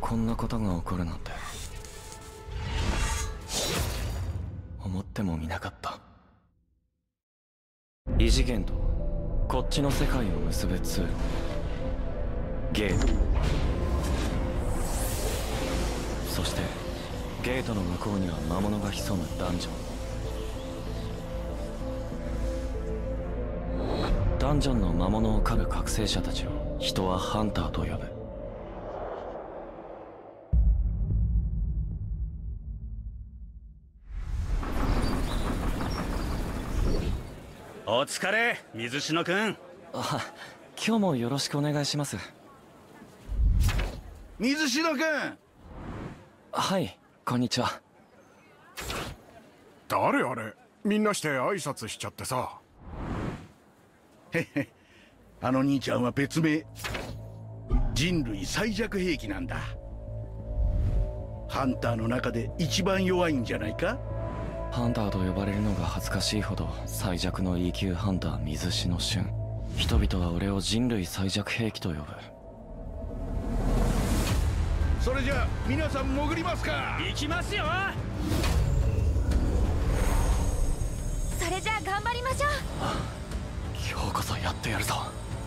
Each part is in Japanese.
こんなことが起こるなんて思ってもみなかった。異次元とこっちの世界を結ぶ通路、ゲート。そしてゲートの向こうには魔物が潜むダンジョン。ダンジョンの魔物を狩る覚醒者たちを人はハンターと呼ぶ。 お疲れ、水篠くん。 あ、今日もよろしくお願いします。 水篠くん。 はい、こんにちは。 誰あれ、みんなして挨拶しちゃってさ。 へへ、あの兄ちゃんは別名人類最弱兵器なんだ。ハンターの中で一番弱いんじゃないか。 ハンターと呼ばれるのが恥ずかしいほど最弱の E 級ハンター水篠俊。人々は俺を人類最弱兵器と呼ぶ。 それじゃあ皆さん潜りますか。 行きますよ。 それじゃあ頑張りましょう。 今日こそやってやるぞ。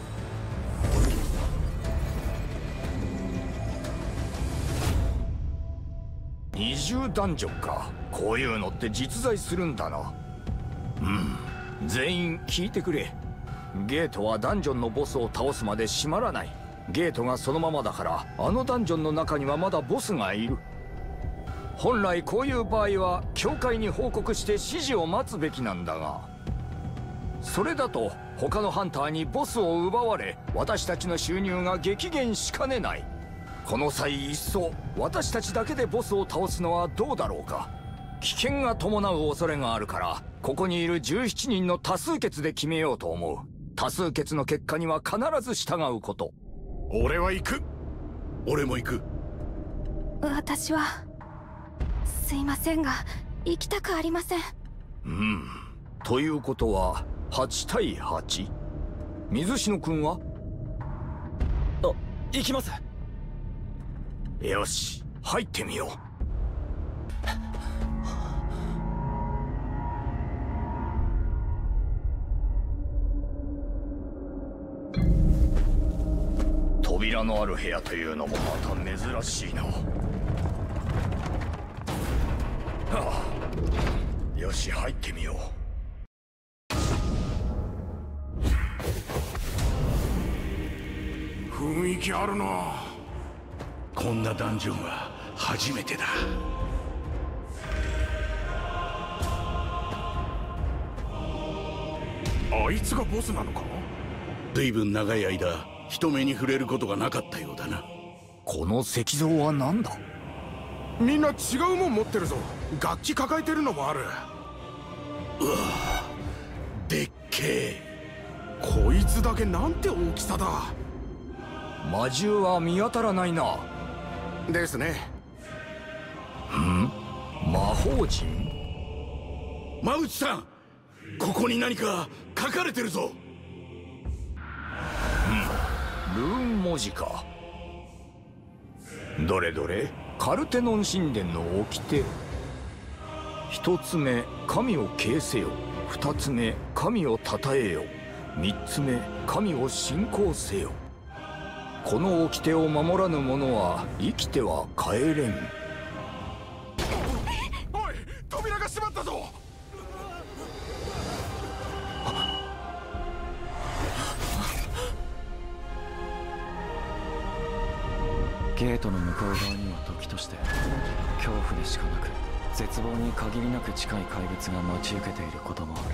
二重ダンジョンか。こういうのって実在するんだな。全員聞いてくれ。ゲートはダンジョンのボスを倒すまで閉まらない。ゲートがそのままだからあのダンジョンの中にはまだボスがいる。本来こういう場合は教会に報告して指示を待つべきなんだが、それだと他のハンターにボスを奪われ私たちの収入が激減しかねない。この際いっそ私たちだけでボスを倒すのはどうだろうか。危険が伴う恐れがあるからここにいる17人の多数決で決めようと思う。多数決の結果には必ず従うこと。 俺は行く。 俺も行く。 私はすいませんが行きたくありません。 ということは8対 8？ 水篠君は？ 行きます。 よし、入ってみよう。扉のある部屋というのもまた珍しいな。よし、入ってみよう。 雰囲気あるな。 こんなダンジョンは初めてだ。 あいつがボスなのか。 随分長い間人目に触れることがなかったようだな。 この石像は何だ。 みんな違うもん持ってるぞ。楽器抱えてるのもある。 うわ、でっけえ。 こいつだけなんて大きさだ。 魔獣は見当たらないな。 ですね。 魔法陣？ 真内さん、ここに何か書かれてるぞ。 ルーン文字か。どれどれ。カルテノン神殿の掟。一つ目、神を敬せよ。二つ目、神を称えよ。三つ目、神を信仰せよ。この掟を守らぬ者は生きては帰れん。 おい、扉が閉まったぞ。 ゲートの向こう側には時として恐怖でしかなく絶望に限りなく近い怪物が待ち受けていることもある。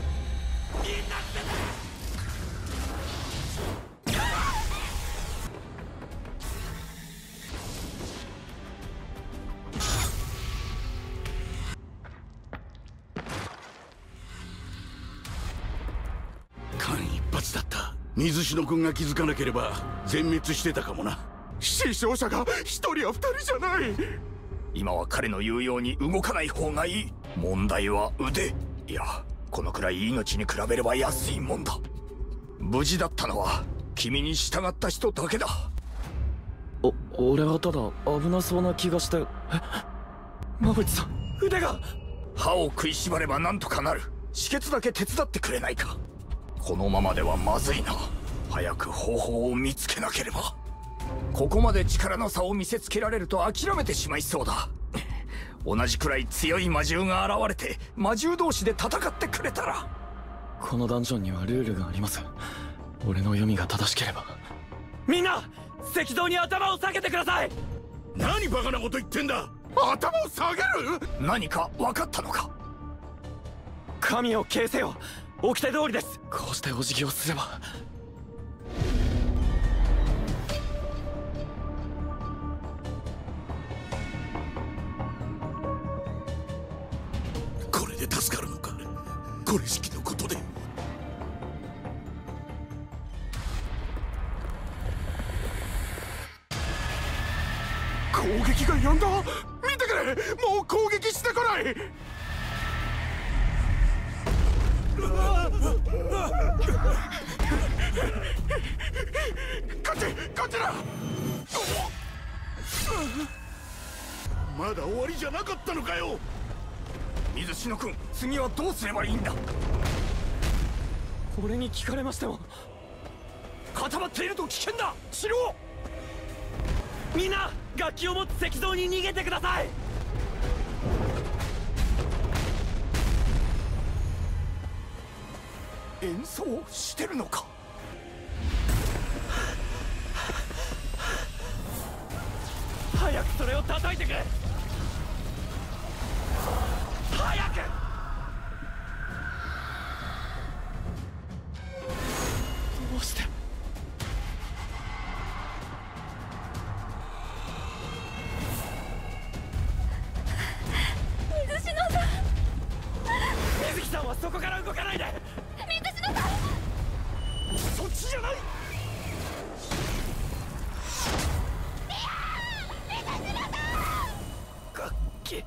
間一髪だった。水篠君が気づかなければ全滅してたかもな。 死傷者が1人や2人じゃない。 今は彼の言うように動かない方がいい。問題は腕。いや、このくらい命に比べれば安いもんだ。無事だったのは君に従った人だけだ。 俺はただ危なそうな気がして。馬淵さん、腕が。 歯を食いしばればなんとかなる。止血だけ手伝ってくれないか。このままではまずいな。早く方法を見つけなければ。ここまで力の差を見せつけられると諦めてしまいそうだ。同じくらい強い魔獣が現れて魔獣同士で戦ってくれたら。 このダンジョンにはルールがあります。俺の読みが正しければ。みんな石像に頭を下げてください。 何バカなこと言ってんだ。 頭を下げる。 何か分かったのか。 神を敬せよ。掟通りです。こうしてお辞儀をすれば。 これで助かるのか。これしきのことで。 攻撃がやんだ。見てくれ、もう攻撃してこない。こっちだ。 まだ終わりじゃなかったのかよ。 水篠君、次はどうすればいいんだ。 俺に聞かれましても。 固まっていると危険だ。しろ。 みんな楽器を持つ石像に逃げてください。 演奏してるのか。 早くそれを叩いてくれ。早く。どうして。 水篠さん。 水木さんはそこから動かないで。 水篠さん。 そっちじゃない。 楽器。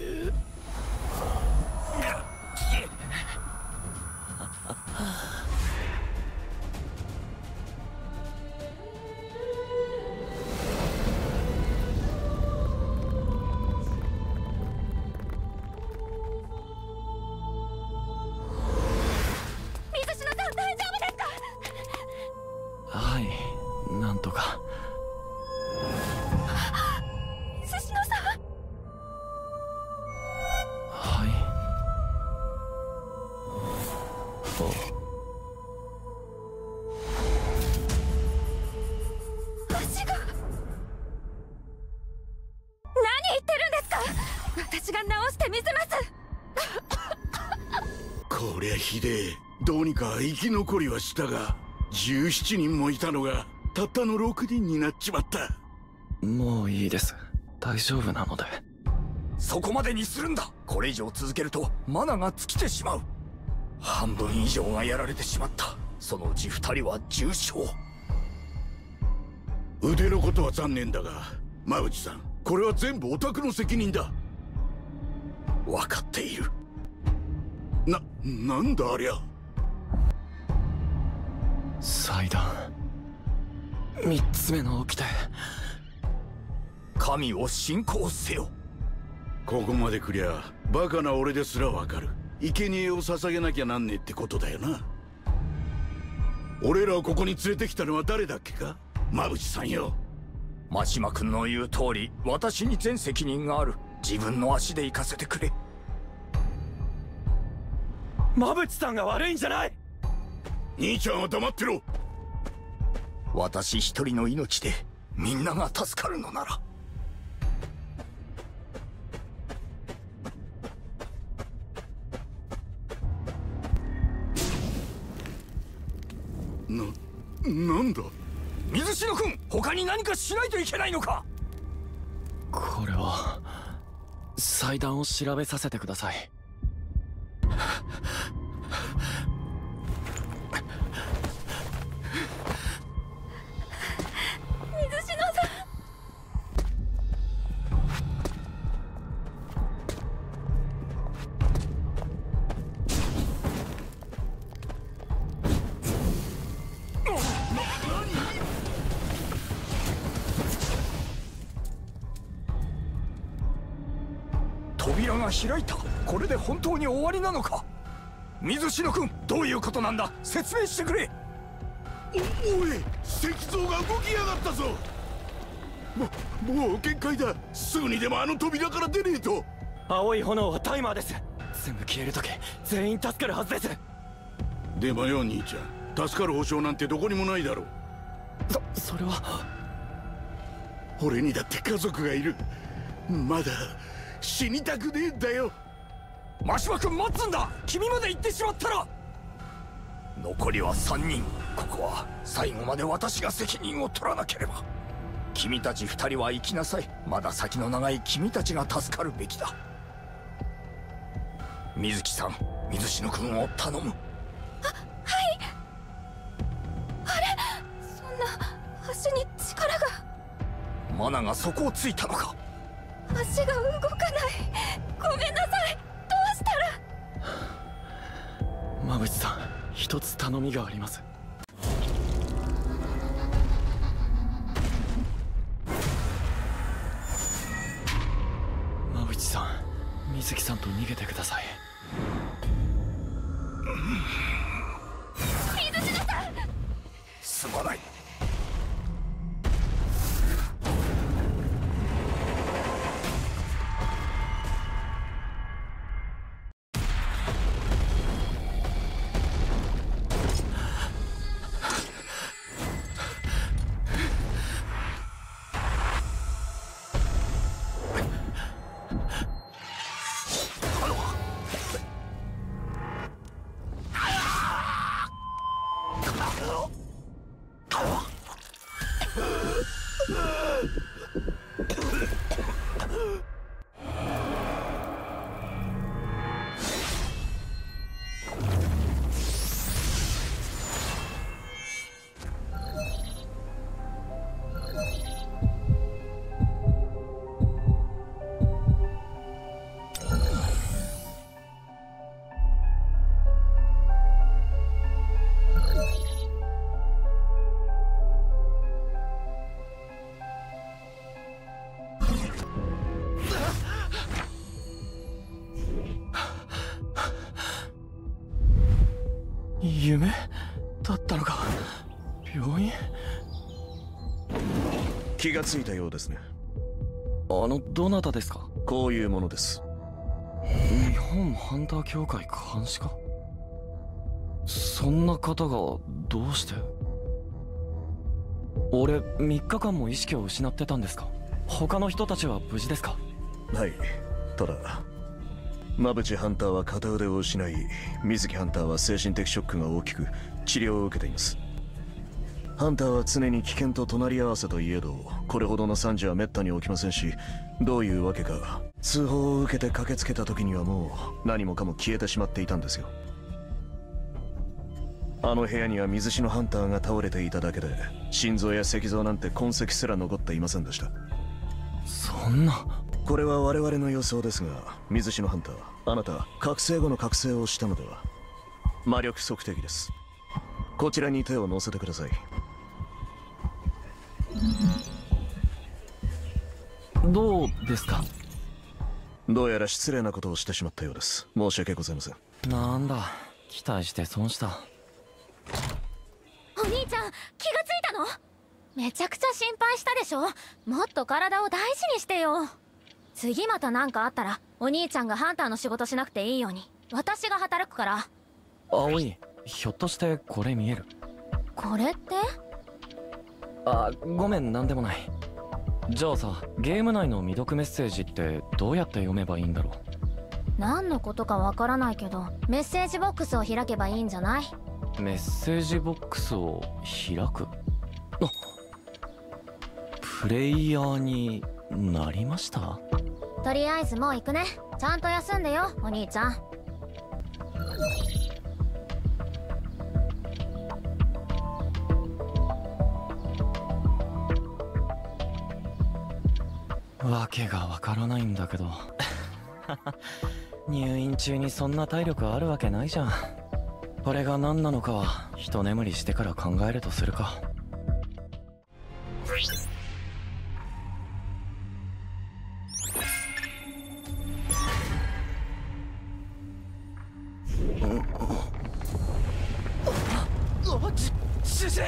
はい、なんとか。 水篠さん。 はい。 足が。何言ってるんですか。私が直してみせます。 こりゃひでえ。どうにか生き残りはしたが、17人もいたのがたったの6人になっちまった。 もういいです。大丈夫なので。 そこまでにするんだ。これ以上続けるとマナが尽きてしまう。半分以上がやられてしまった。そのうち2人は重傷。 腕のことは残念だが、馬淵さん、これは全部オタクの責任だ。 分かっている。 なんだありゃ。 祭壇。3つ目の掟。 神を信仰せよ。 ここまで来りゃバカな俺ですらわかる。生贄を捧げなきゃなんねえってことだよな。俺らをここに連れてきたのは誰だっけか。馬淵さんよ。 真島君の言う通り、私に全責任がある。自分の足で行かせてくれ。 馬淵さんが悪いんじゃない。 兄ちゃんは黙ってろ。 私一人の命でみんなが助かるのなら。 なんだ。 水篠君、他に何かしないといけないのか。 これは祭壇を調べさせてください。 水篠さん。 が開いた。これで本当に終わりなのか。水篠君、どういうことなんだ、説明してくれ。 おい、石像が動きやがったぞ。もう限界だ。すぐにでもあの扉から出ねえと。 青い炎はタイマーです。全部消えるとき全員助かるはずです。 でもよ兄ちゃん、助かる保証なんてどこにもないだろう。 それは俺にだって家族がいる。まだ死にたくねえんだよ。 真島君待つんだ。君まで行ってしまったら。残りは3人。ここは最後まで私が責任を取らなければ。君たち2人は生きなさい。まだ先の長い君たちが助かるべきだ。水木さん、水篠君を頼む。 そんな足に力が。 マナがそこをついたのか。 足が動かない。ごめんなさい。どうしたら。 馬淵さん、一つ頼みがあります。馬淵さん、水木さんと逃げてください。 水篠さん。 すまない。 夢だったのか。病院。 気がついたようですね。 どなたですか。 こういうものです。 日本ハンター協会監視課。そんな方がどうして。俺3日間も意識を失ってたんですか。他の人たちは無事ですか。 はい、ただ馬淵ハンターは片腕を失い、水木ハンターは精神的ショックが大きく治療を受けています。ハンターは常に危険と隣り合わせといえど、これほどの惨事は滅多に起きませんし、どういうわけか通報を受けて駆けつけた時にはもう何もかも消えてしまっていたんですよ。あの部屋には水篠ハンターが倒れていただけで、心臓や石像なんて痕跡すら残っていませんでした。 そんな。 これは我々の予想ですが、水篠ハンター、あなた覚醒後の覚醒をしたのでは。魔力測定器です。こちらに手を乗せてください。 どうですか。 どうやら失礼なことをしてしまったようです。申し訳ございません。 なんだ、期待して損した。 お兄ちゃん、気がついたの。めちゃくちゃ心配したでしょ。もっと体を大事にしてよ。次また何かあったらお兄ちゃんがハンターの仕事しなくていいように私が働くから。 葵、ひょっとしてこれ見える。 これって。 ごめん、なんでもない。じゃあさ、ゲーム内の未読メッセージってどうやって読めばいいんだろう。 何のことかわからないけど、メッセージボックスを開けばいいんじゃない。 メッセージボックスを開く。プレイヤーになりました。 とりあえずもう行くね。ちゃんと休んでよ、お兄ちゃん。 わけがわからないんだけど入院中にそんな体力あるわけないじゃん。これが何なのかは一眠りしてから考えるとするか。 主人。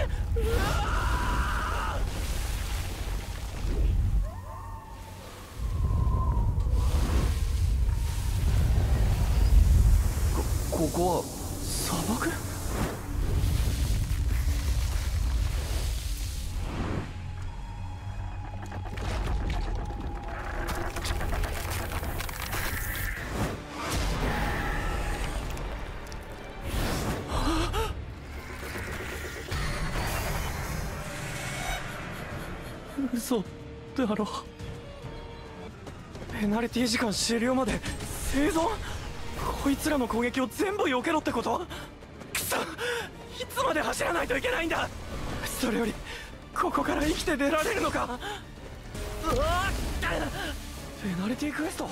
ここは砂漠？嘘だろ。ペナルティ時間終了まで生存？こいつらの攻撃を全部避けろってこと？くそ、いつまで走らないといけないんだ。それよりここから生きて出られるのか？うわっ、ペナルティクエスト？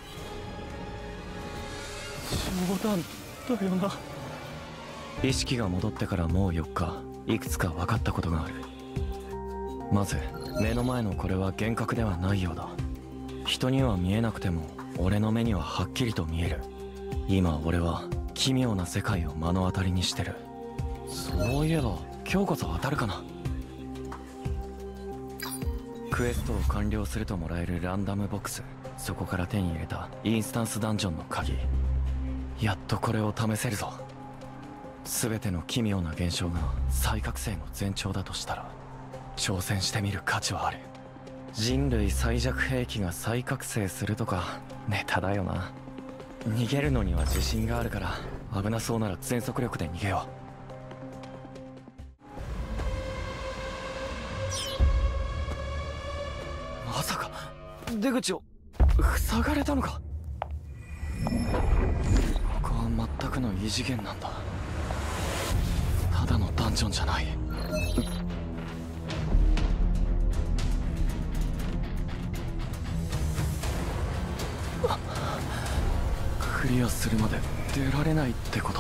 冗談だよな。意識が戻ってからもう4日、いくつか分かったことがある。まず目の前のこれは幻覚ではないようだ。人には見えなくても俺の目にははっきりと見える。今俺は奇妙な世界を目の当たりにしてる。そういえば今日こそ当たるかな。クエストを完了するともらえるランダムボックス、そこから手に入れたインスタンスダンジョンの鍵。やっとこれを試せるぞ。全ての奇妙な現象が再覚醒の前兆だとしたら挑戦してみる価値はある。人類最弱兵器が再覚醒するとかネタだよな。逃げるのには自信があるから危なそうなら全速力で逃げよう。まさか出口を塞がれたのか。ここは全くの異次元なんだ。ただのダンジョンじゃない。クリアするまで出られないってこと？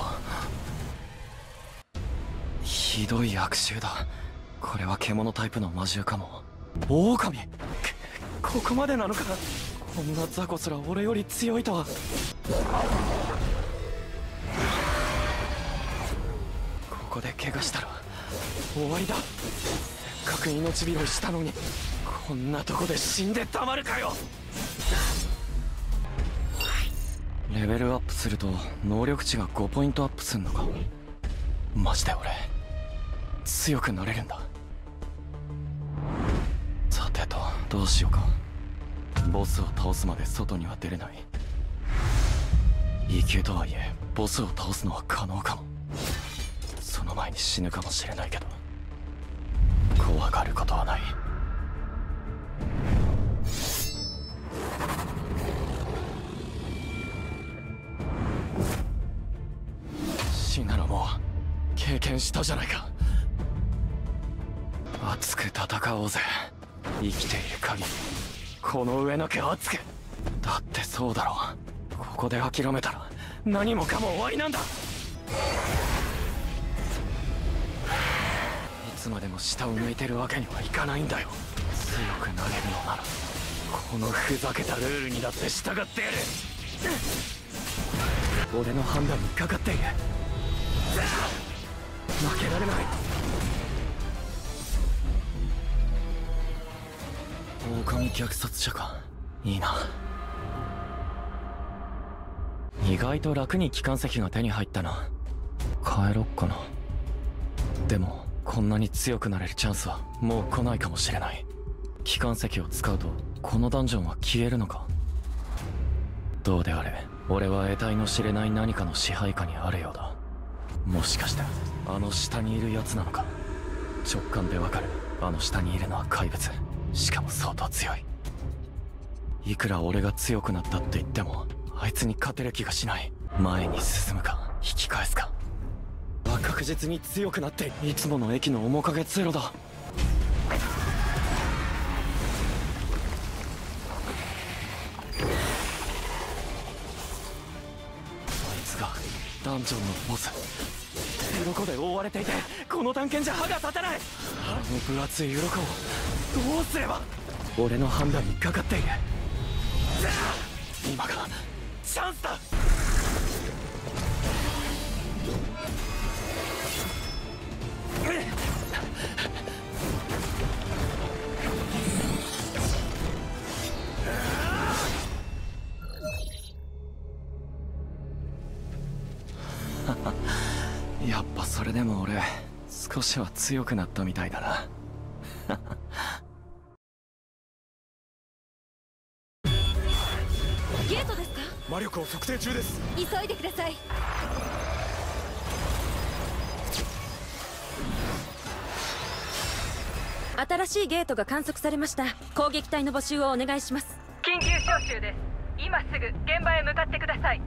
ひどい悪臭だ。これは獣タイプの魔獣かも。狼？ここまでなのか。こんな雑魚すら俺より強いとは。ここで怪我したら終わりだ。せっかく命拾いしたのにこんなとこで死んでたまるかよ。レベルアップすると能力値が5ポイントアップすんのか。マジで俺強くなれるんだ。さてとどうしようか。ボスを倒すまで外には出れない。E級とはいえボスを倒すのは可能かも。その前に死ぬかもしれないけど怖がることはない。死なのも経験したじゃないか。熱く戦おうぜ。生きている限りこの上なきゃ熱く。だってそうだろう。ここで諦めたら何もかも終わりなんだ。いつまでも下を向いてるわけにはいかないんだよ。強くなれるのならこのふざけたルールにだって従ってやる。俺の判断にかかっている。負けられない。狼虐殺者か。いいな。意外と楽に機関石が手に入ったな。帰ろっかな。でもこんなに強くなれるチャンスはもう来ないかもしれない。機関石を使うとこのダンジョンは消えるのか。どうであれ俺は得体の知れない何かの支配下にあるようだ。もしかしてあの下にいるやつなのか。直感でわかる。あの下にいるのは怪物。しかも相当強い。いくら俺が強くなったって言ってもあいつに勝てる気がしない。前に進むか引き返すか。確実に強くなっていつもの駅の面影ゼロだ。あいつがダンジョンのボス。鱗で覆われていてこの探検じゃ歯が立たない。あの分厚い鱗をどうすれば。俺の判断にかかっている。今がチャンスだ。 やっぱそれでも俺少しは強くなったみたいだな。 ゲートですか？ 魔力を測定中です。 急いでください。新しいゲートが観測されました。攻撃隊の募集をお願いします。 緊急招集です。今すぐ現場へ向かってください。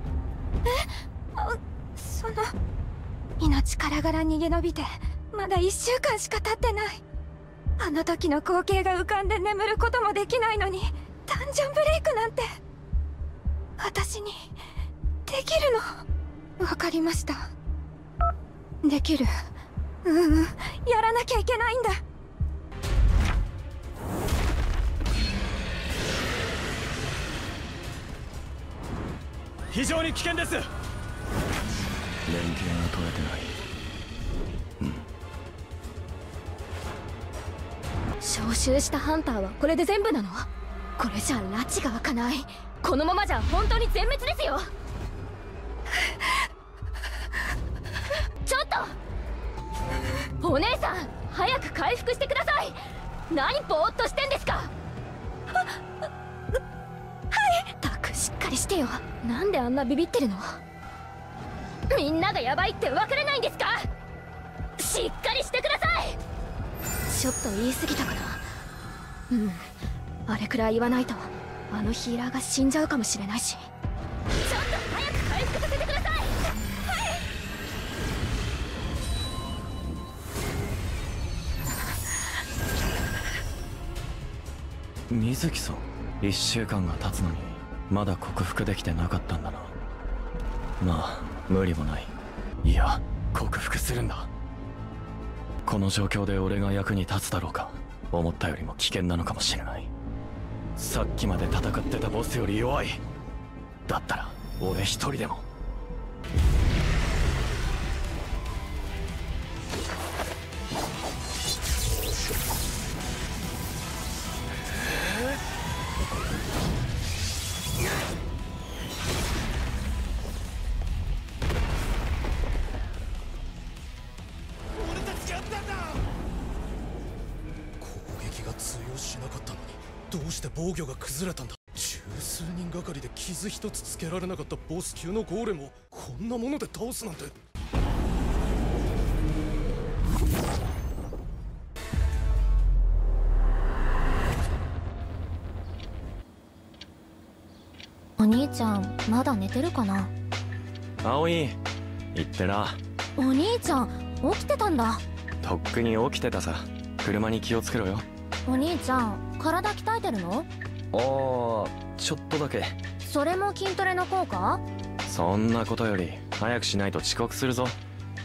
その命からがら逃げ延びてまだ1週間しか経ってない。あの時の光景が浮かんで眠ることもできないのにダンジョンブレイクなんて私にできるの？わかりました。できる。やらなきゃいけないんだ。 非常に危険です。 連携が取れてない。 招集したハンターはこれで全部なの？これじゃ拉致が開かない。このままじゃ本当に全滅ですよ。ちょっとお姉さん、早く回復してください。何ぼーっとしてんですか？たくしっかりしてよ。なんであんなビビってるの？みんながヤバいって分からないんですか？しっかりしてください。ちょっと言い過ぎたかな。あれくらい言わないとあのヒーラーが死んじゃうかもしれないし。ちょっと早く回復させてください。 水木さん、1週間が経つのにまだ克服できてなかったんだな。まあ無理もない。いや、克服するんだ。この状況で俺が役に立つだろうか。思ったよりも危険なのかもしれない。さっきまで戦ってたボスより弱い。だったら俺一人でも。 俺たちやったんだ。攻撃が通用しなかったのにどうして防御が崩れたんだ。十数人がかりで傷一つつけられなかったボス級のゴーレムをこんなもので倒すなんて。 お兄ちゃんまだ寝てるかな？ 葵、言ってな。 お兄ちゃん起きてたんだ。 とっくに起きてたさ。車に気をつけろよ。 お兄ちゃん体鍛えてるの？ ああ、ちょっとだけ。 それも筋トレの効果？ そんなことより早くしないと遅刻するぞ。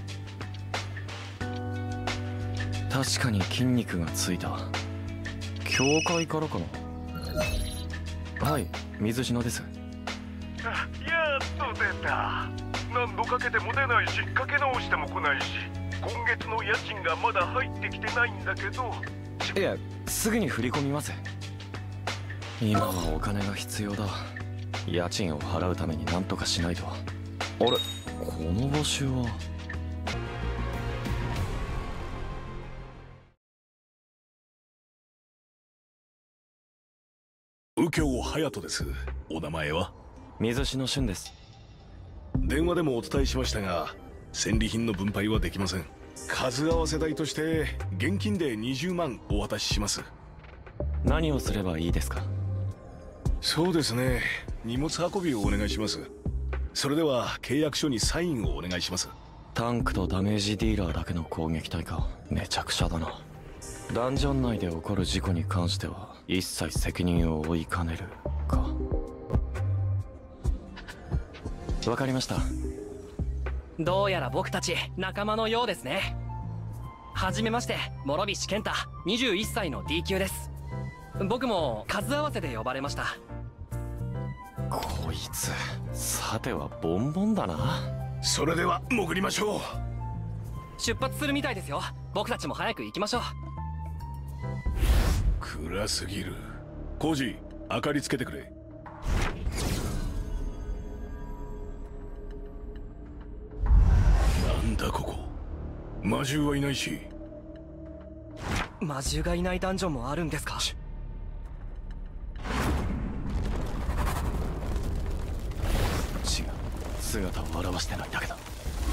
確かに筋肉がついた。教会からかな。はい、水篠です。 やっと出た。何度かけても出ないし、かけ直しても来ないし、今月の家賃がまだ入ってきてないんだけど。 いや、すぐに振り込みます。今はお金が必要だ。家賃を払うために何とかしないと。あれ、この場所は。 右京隼人です。お名前は？ 水篠俊です。 電話でもお伝えしましたが、戦利品の分配はできません。数合わせ代として現金で20万お渡しします。 何をすればいいですか？ そうですね、荷物運びをお願いします。それでは契約書にサインをお願いします。 タンクとダメージディーラーだけの攻撃隊か。めちゃくちゃだな。ダンジョン内で起こる事故に関しては一切責任を負いかねるか。わかりました。 どうやら僕たち仲間のようですね。はじめまして、諸菱健太、21歳の D 級です。僕も数合わせで呼ばれました。 こいつさてはボンボンだな。 それでは潜りましょう。 出発するみたいですよ。僕たちも早く行きましょう。 暗すぎる。コージ、明かりつけてくれ。 だここ。魔獣はいないし。 魔獣がいないダンジョンもあるんですか？ 違う、姿を現してないだけだ。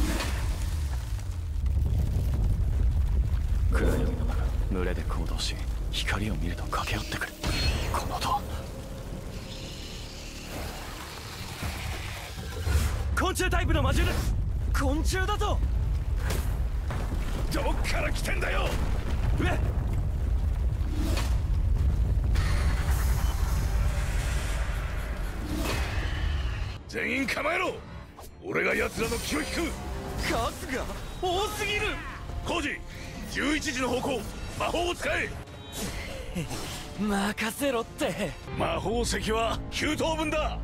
暗闇の中、群れで行動し、光を見ると駆け寄ってくる。この音は昆虫タイプの魔獣です。昆虫だと。 どっから来てんだよ。全員構えろ。俺が奴らの気を引く。 数が多すぎる。 コージ、11時の方向、魔法を使え。 任せろって。 魔法石は9等分だ。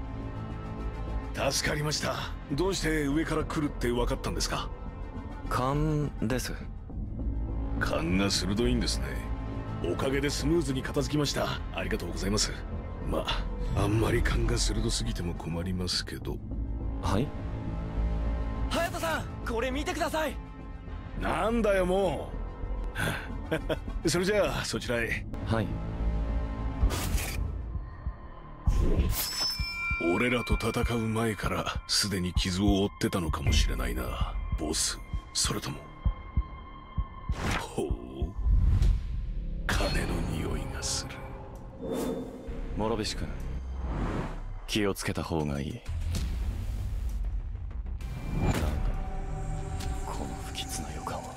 助かりました。どうして上から来るって分かったんですか？ 勘です。 勘が鋭いんですね。おかげでスムーズに片付きました。ありがとうございます。まあ、あんまり勘が鋭すぎても困りますけど。 はい。 隼人さん、これ見てください。 なんだよもう。それじゃあそちらへ。 はい。 俺らと戦う前からすでに傷を負ってたのかもしれないな、ボス。それともほう、金の匂いがする。 諸菱君、気をつけた方がいい。なんだこの不吉な予感は。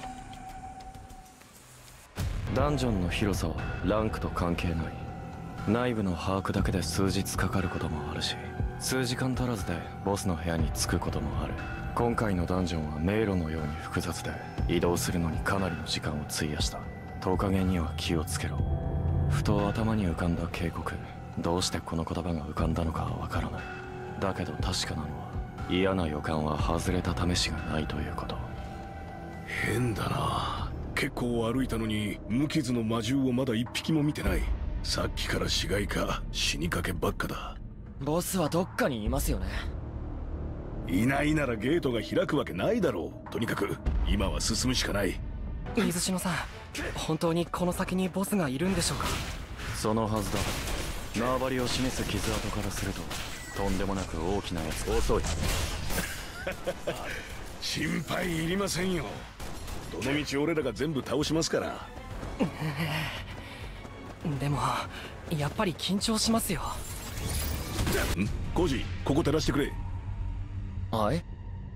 ダンジョンの広さはランクと関係ない。内部の把握だけで数日かかることもあるし、数時間足らずでボスの部屋に着くこともある。今回のダンジョンは迷路のように複雑で、移動するのにかなりの時間を費やした。トカゲには気をつけろ。ふと頭に浮かんだ警告。どうしてこの言葉が浮かんだのかはわからない。だけど確かなのは、嫌な予感は外れた試しがないということ。 変だな。結構歩いたのに無傷の魔獣をまだ一匹も見てない。さっきから死骸か死にかけばっかだ。 ボスはどっかにいますよね。 いないならゲートが開くわけないだろう。とにかく今は進むしかない。 水篠さん、本当にこの先にボスがいるんでしょうか？ そのはずだ。縄張りを示す傷跡からすると、とんでもなく大きなやつ。遅い。 心配いりませんよ。どの道俺らが全部倒しますから。 でもやっぱり緊張しますよ。 コージ、ここ照らしてくれ。 はい。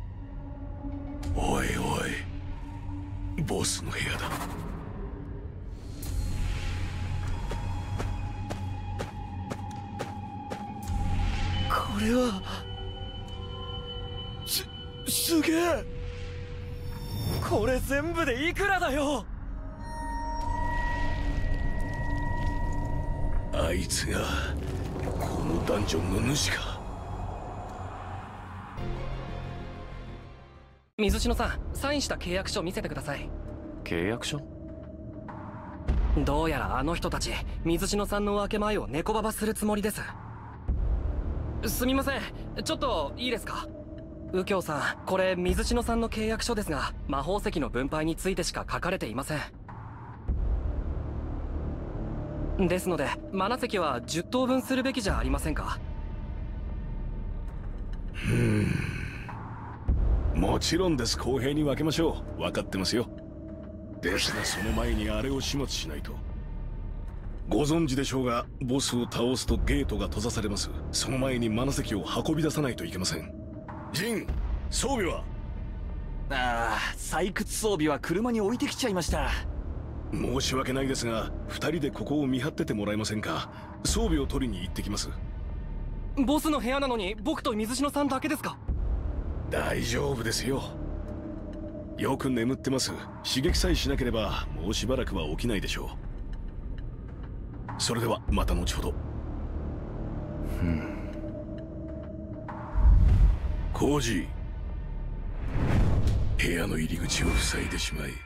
おいおい、ボスの部屋だ。 これはすげえ。これ全部でいくらだよ。 あいつがこのダンジョンの主か。 水篠さん、サインした契約書見せてください。 契約書？ どうやらあの人たち水篠さんの分け前を猫ババするつもりです。すみません、ちょっといいですか？右京さん、これ水篠さんの契約書ですが、魔法石の分配についてしか書かれていません。ですのでマナ石は10等分するべきじゃありませんか？ もちろんです。公平に分けましょう。分かってますよ。ですがその前にあれを始末しないと。ご存知でしょうが、ボスを倒すとゲートが閉ざされます。その前にマナ石を運び出さないといけません。ジン、装備は？ ああ、採掘装備は車に置いてきちゃいました。 申し訳ないですが、2人でここを見張っててもらえませんか？装備を取りに行ってきます。 ボスの部屋なのに僕と水篠さんだけですか？ 大丈夫ですよ。よく眠ってます。刺激さえしなければもうしばらくは起きないでしょう。それではまた後ほど。コージ、部屋の入り口を塞いでしまい。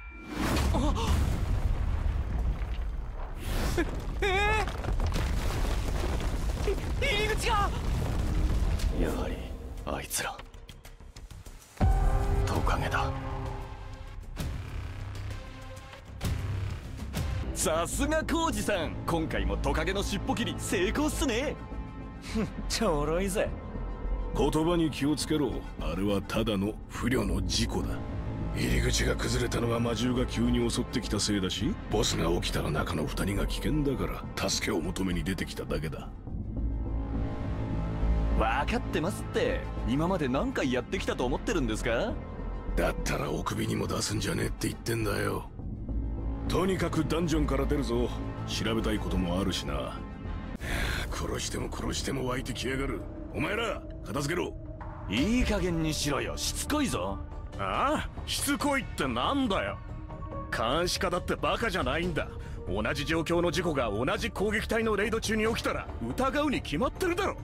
入り口が。 やはりあいつらトカゲだ。 さすが浩二さん、今回もトカゲの尻尾切り成功っすね。ちょろいぜ。 言葉に気をつけろ。あれはただの不慮の事故だ。入り口が崩れたのは魔獣が急に襲ってきたせいだし、ボスが起きたら中の2人が危険だから助けを求めに出てきただけだ。 分かってますって。今まで何回やってきたと思ってるんですか？ だったらお首にも出すんじゃねえって言ってんだよ。とにかくダンジョンから出るぞ。調べたいこともあるしな。殺しても殺しても湧いてきやがる。お前ら片付けろ。 いい加減にしろよ、しつこいぞ。 ああ、しつこいってなんだよ。監視課だってバカじゃないんだ。同じ状況の事故が同じ攻撃隊のレイド中に起きたら疑うに決まってるだろ。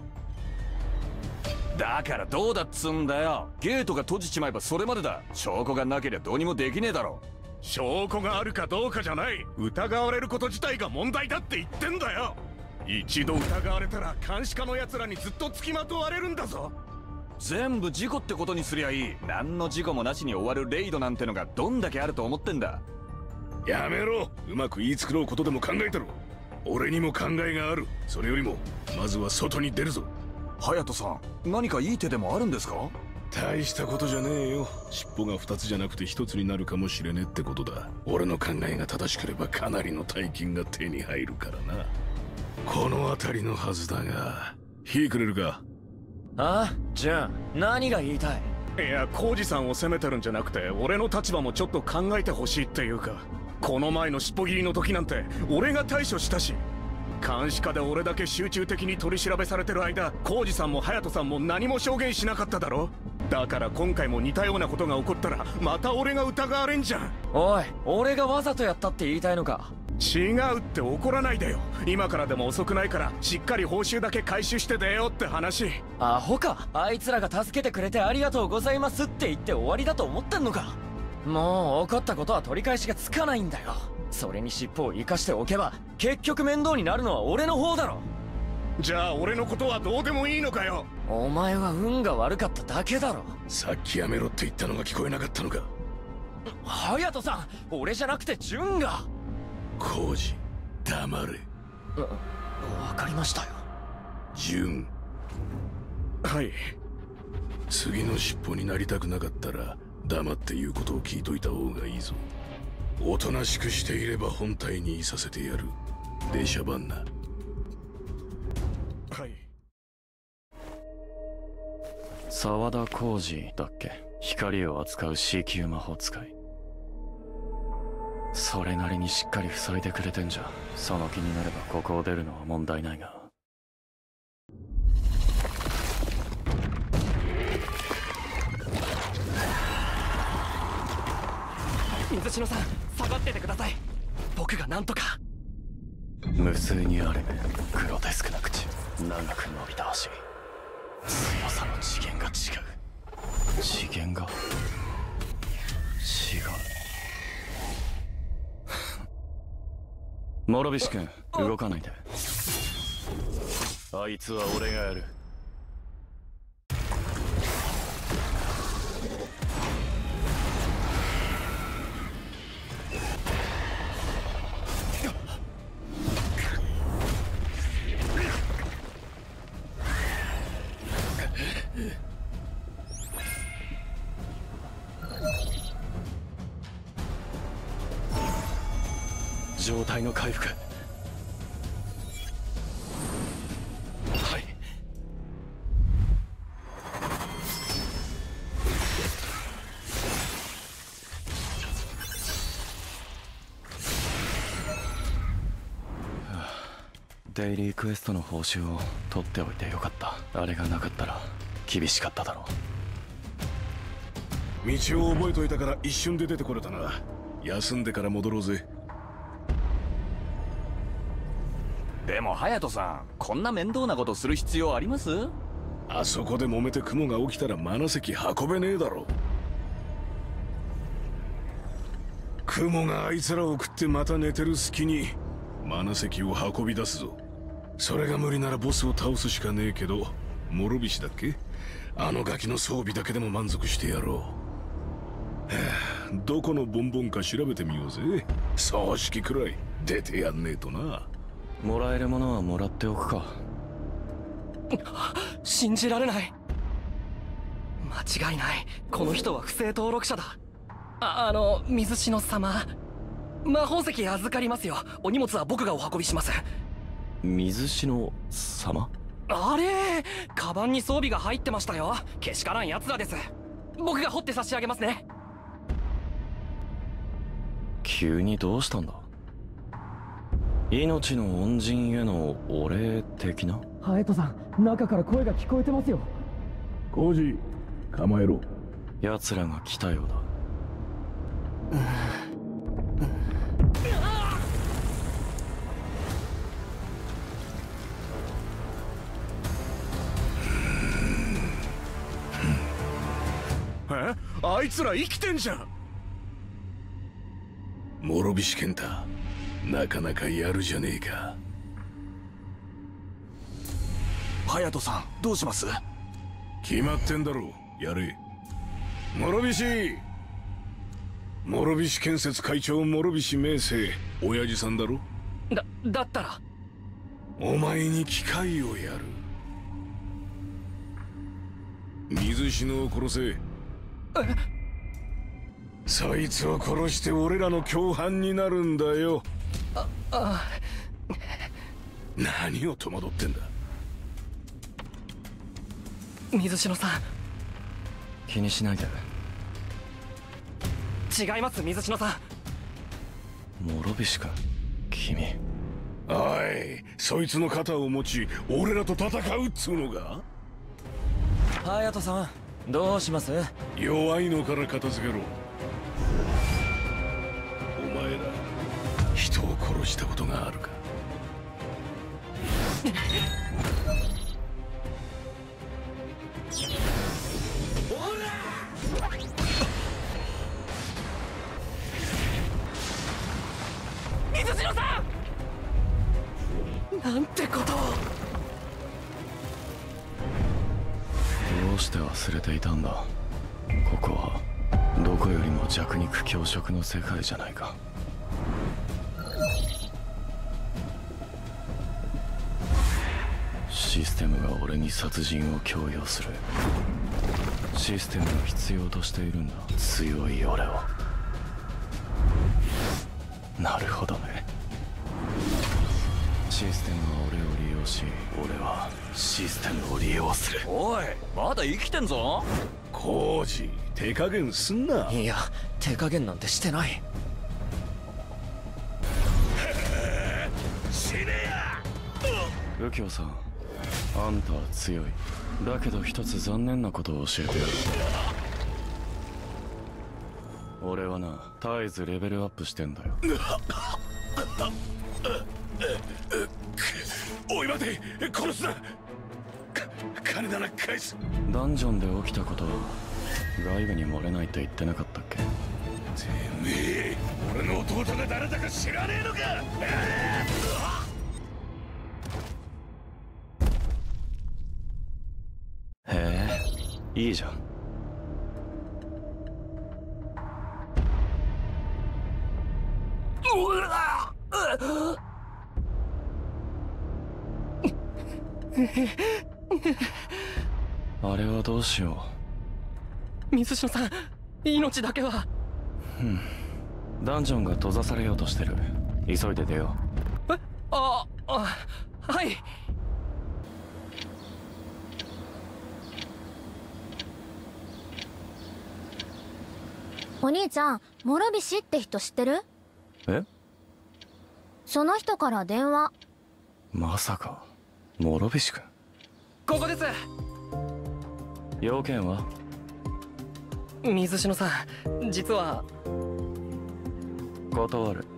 だからどうだっつんだよ。ゲートが閉じちまえばそれまでだ。証拠がなけりゃどうにもできねえだろ。 証拠があるかどうかじゃない、疑われること自体が問題だって言ってんだよ。一度疑われたら監視課の奴らにずっと付きまとわれるんだぞ。 全部事故ってことにすりゃいい。何の事故もなしに終わるレイドなんてのがどんだけあると思ってんだ。 やめろ。うまく言い繕うことでも考えてろ。俺にも考えがある。それよりもまずは外に出るぞ。 隼人さん、何かいい手でもあるんですか？ 大したことじゃねえよ。尻尾が2つじゃなくて1つになるかもしれねえってことだ。俺の考えが正しければかなりの大金が手に入るからな。この辺りのはずだが、火くれるか？ ああ、じゃあ何が言いたい？ いや、浩二さんを責めてるんじゃなくて、俺の立場もちょっと考えてほしいっていうか、この前の尻尾切りの時なんて俺が対処したし、監視課で俺だけ集中的に取り調べされてる間、浩二さんも隼人さんも何も証言しなかっただろ。だから今回も似たようなことが起こったらまた俺が疑われんじゃん。 おい、俺がわざとやったって言いたいのか？ 違うって怒らないでよ。今からでも遅くないからしっかり報酬だけ回収して出ようって話。 アホか。あいつらが助けてくれてありがとうございますって言って終わりだと思ってんのか？もう起こったことは取り返しがつかないんだよ。それに尻尾を生かしておけば結局面倒になるのは俺の方だろ。 じゃあ俺のことはどうでもいいのかよ。 お前は運が悪かっただけだろ。 さっきやめろって言ったのが聞こえなかったのか？ 隼人さん、俺じゃなくて純が。 浩二、黙れ。 わかりましたよ。 純。 はい。 次の尻尾になりたくなかったら黙って言うことを聞いといた方がいいぞ。おとなしくしていれば本体にいさせてやる。出しゃばんな。 はい。 沢田浩二だっけ？光を扱う C 級魔法使い。それなりにしっかり塞いでくれてんじゃん。その気になればここを出るのは問題ないが。 水篠さん、下がっててください。僕がなんとか。 無数にある目、グロテスクな口、長く伸びた足。強さの次元が違う。次元が違う。諸菱君、動かないで。あいつは俺がやる。状態の回復。はい。デイリークエストの報酬を取っておいてよかった。あれがなかったら厳しかっただろう。道を覚えといたから一瞬で出てこれたな。休んでから戻ろうぜ。 でも隼人さん、こんな面倒なことする必要あります？ あそこで揉めて雲が起きたらマナ石運べねえだろ。雲があいつらを食ってまた寝てる隙にマナ石を運び出すぞ。それが無理ならボスを倒すしかねえけど、諸菱だっけ？あのガキの装備だけでも満足してやろう。どこのボンボンか調べてみようぜ。 葬式くらい出てやんねえとな。 もらえるものはもらっておくか。 信じられない。間違いない、この人は不正登録者だ。水篠様、魔法石預かりますよ。お荷物は僕がお運びします。 水篠様？ あれ、カバンに装備が入ってましたよ。けしからん奴らです。僕が掘って差し上げますね。 急にどうしたんだ？命の恩人へのお礼的な？ ハエトさん、中から声が聞こえてますよ。 コージ、構えろ。 奴らが来たようだ。 あいつら生きてんじゃん。 諸菱健太、なかなかやるじゃねえか。 隼人さん、どうします？ 決まってんだろう、やれ。諸菱建設会長諸菱名声、親父さんだろ。 だったらお前に機会をやる。水篠を殺せ。そいつを殺して俺らの共犯になるんだよ。何を戸惑ってんだ。 水篠さん、 気にしないで。 違います。水篠さん。 諸菱君、君。 おい、そいつの肩を持ち俺らと戦うっつうのが。 隼人さん、どうします？ 弱いのから片付けろ。お前ら人を殺したことがあるか？ 水篠さん、なんてことを。 どうして忘れていたんだ。ここはどこよりも弱肉強食の世界じゃないか。システムが俺に殺人を強要する。システムが必要としているんだ、強い俺を。なるほどね。システムは俺を利用し、俺はシステムを利用する。 おい、まだ生きてんぞ。 コージ、手加減すんな。 いや、手加減なんてしてない。 死ねや。 右京さん、あんたは強い。だけど一つ残念なことを教えてやる。俺はな、絶えずレベルアップしてんだよ。 おい待て、殺すな。金なら返す。 ダンジョンで起きたことは外部に漏れないって言ってなかったっけ？ てめえ、俺の弟が誰だか知らねえのか。 へえ、いいじゃん。あれはどうしよう。水篠さん、命だけは。 ダンジョンが閉ざされようとしてる。急いで出よう。 はい。 お兄ちゃん、諸菱って人知ってる？ え？ その人から電話。 まさか諸菱君？ ここです。 要件は？ 水篠さん、実は。 断る。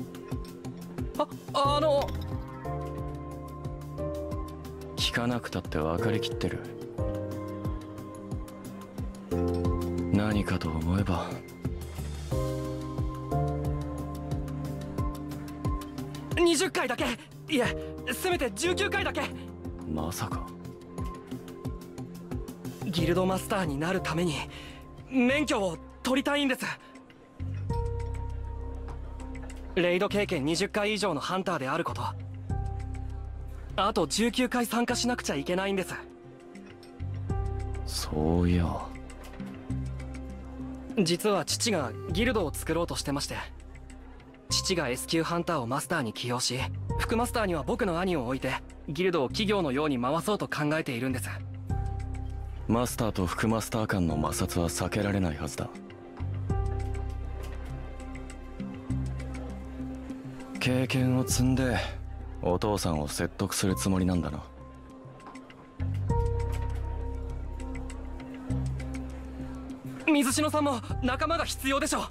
聞かなくたって分かりきってる。何かと思えば。 20回だけ、いえ、せめて19回だけ。 まさか。 ギルドマスターになるために免許を取りたいんです。 レイド経験20回以上のハンターであること、あと19回参加しなくちゃいけないんです。 そういや、 実は父がギルドを作ろうとしてまして、父が S 級ハンターをマスターに起用し、副マスターには僕の兄を置いてギルドを企業のように回そうと考えているんです。 マスターと副マスター間の摩擦は避けられないはずだ。経験を積んでお父さんを説得するつもりなんだな。 水篠さんも仲間が必要でしょ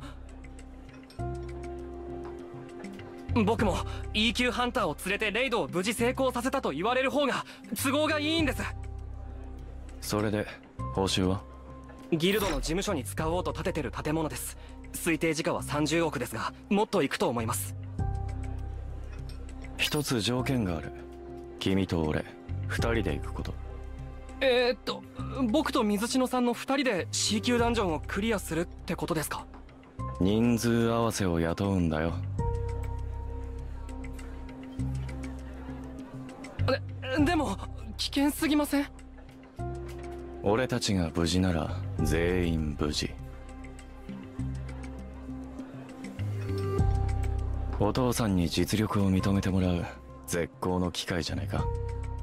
う。僕も E 級ハンターを連れてレイドを無事成功させたと言われる方が都合がいいんです。 それで報酬は？ ギルドの事務所に使おうと建ててる建物です。推定時価は30億ですが、もっといくと思います。 一つ条件がある。君と俺2人で行くこと。 僕と水篠さんの2人で C 級ダンジョンをクリアするってことですか？ 人数合わせを雇うんだよ。 でも危険すぎません？ 俺たちが無事なら全員無事。お父さんに実力を認めてもらう絶好の機会じゃないか。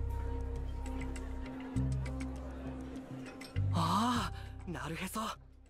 ああ、なるへそ。